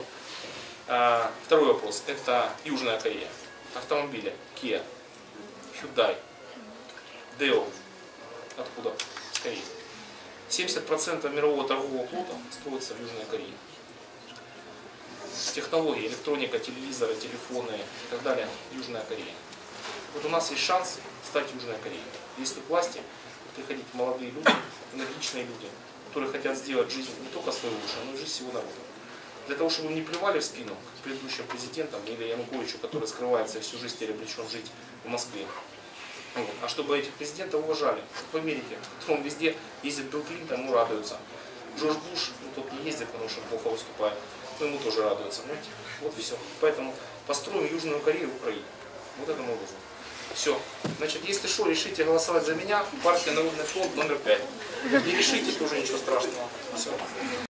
А, второй вопрос. Это Южная Корея. Автомобили. Kia, Hyundai, Deo. Откуда? С Кореи. семьдесят процентов мирового торгового флота строится в Южной Корее. Технологии, электроника, телевизоры, телефоны и так далее. Южная Корея. Вот у нас есть шанс стать Южной Кореей. Если к власти приходить молодые люди, энергичные люди, которые хотят сделать жизнь не только свою лучше, но и жизнь всего народа. Для того, чтобы не плевали в спину предыдущим президентам или Януковичу, который скрывается и всю жизнь теперь обречен жить в Москве. Вот. А чтобы этих президентов уважали. Как в Америке, в котором везде ездит Билл Клинтон, ему радуются. Джордж Буш, ну, тот не ездит, потому что плохо выступает, но ему тоже радуются. Понимаете? Вот и все. Поэтому построим Южную Корею в Украине. Вот это мы нужно. Все. Значит, если что, решите голосовать за меня, партия Народный фронт номер пять. Не решите, тоже ничего страшного. Все.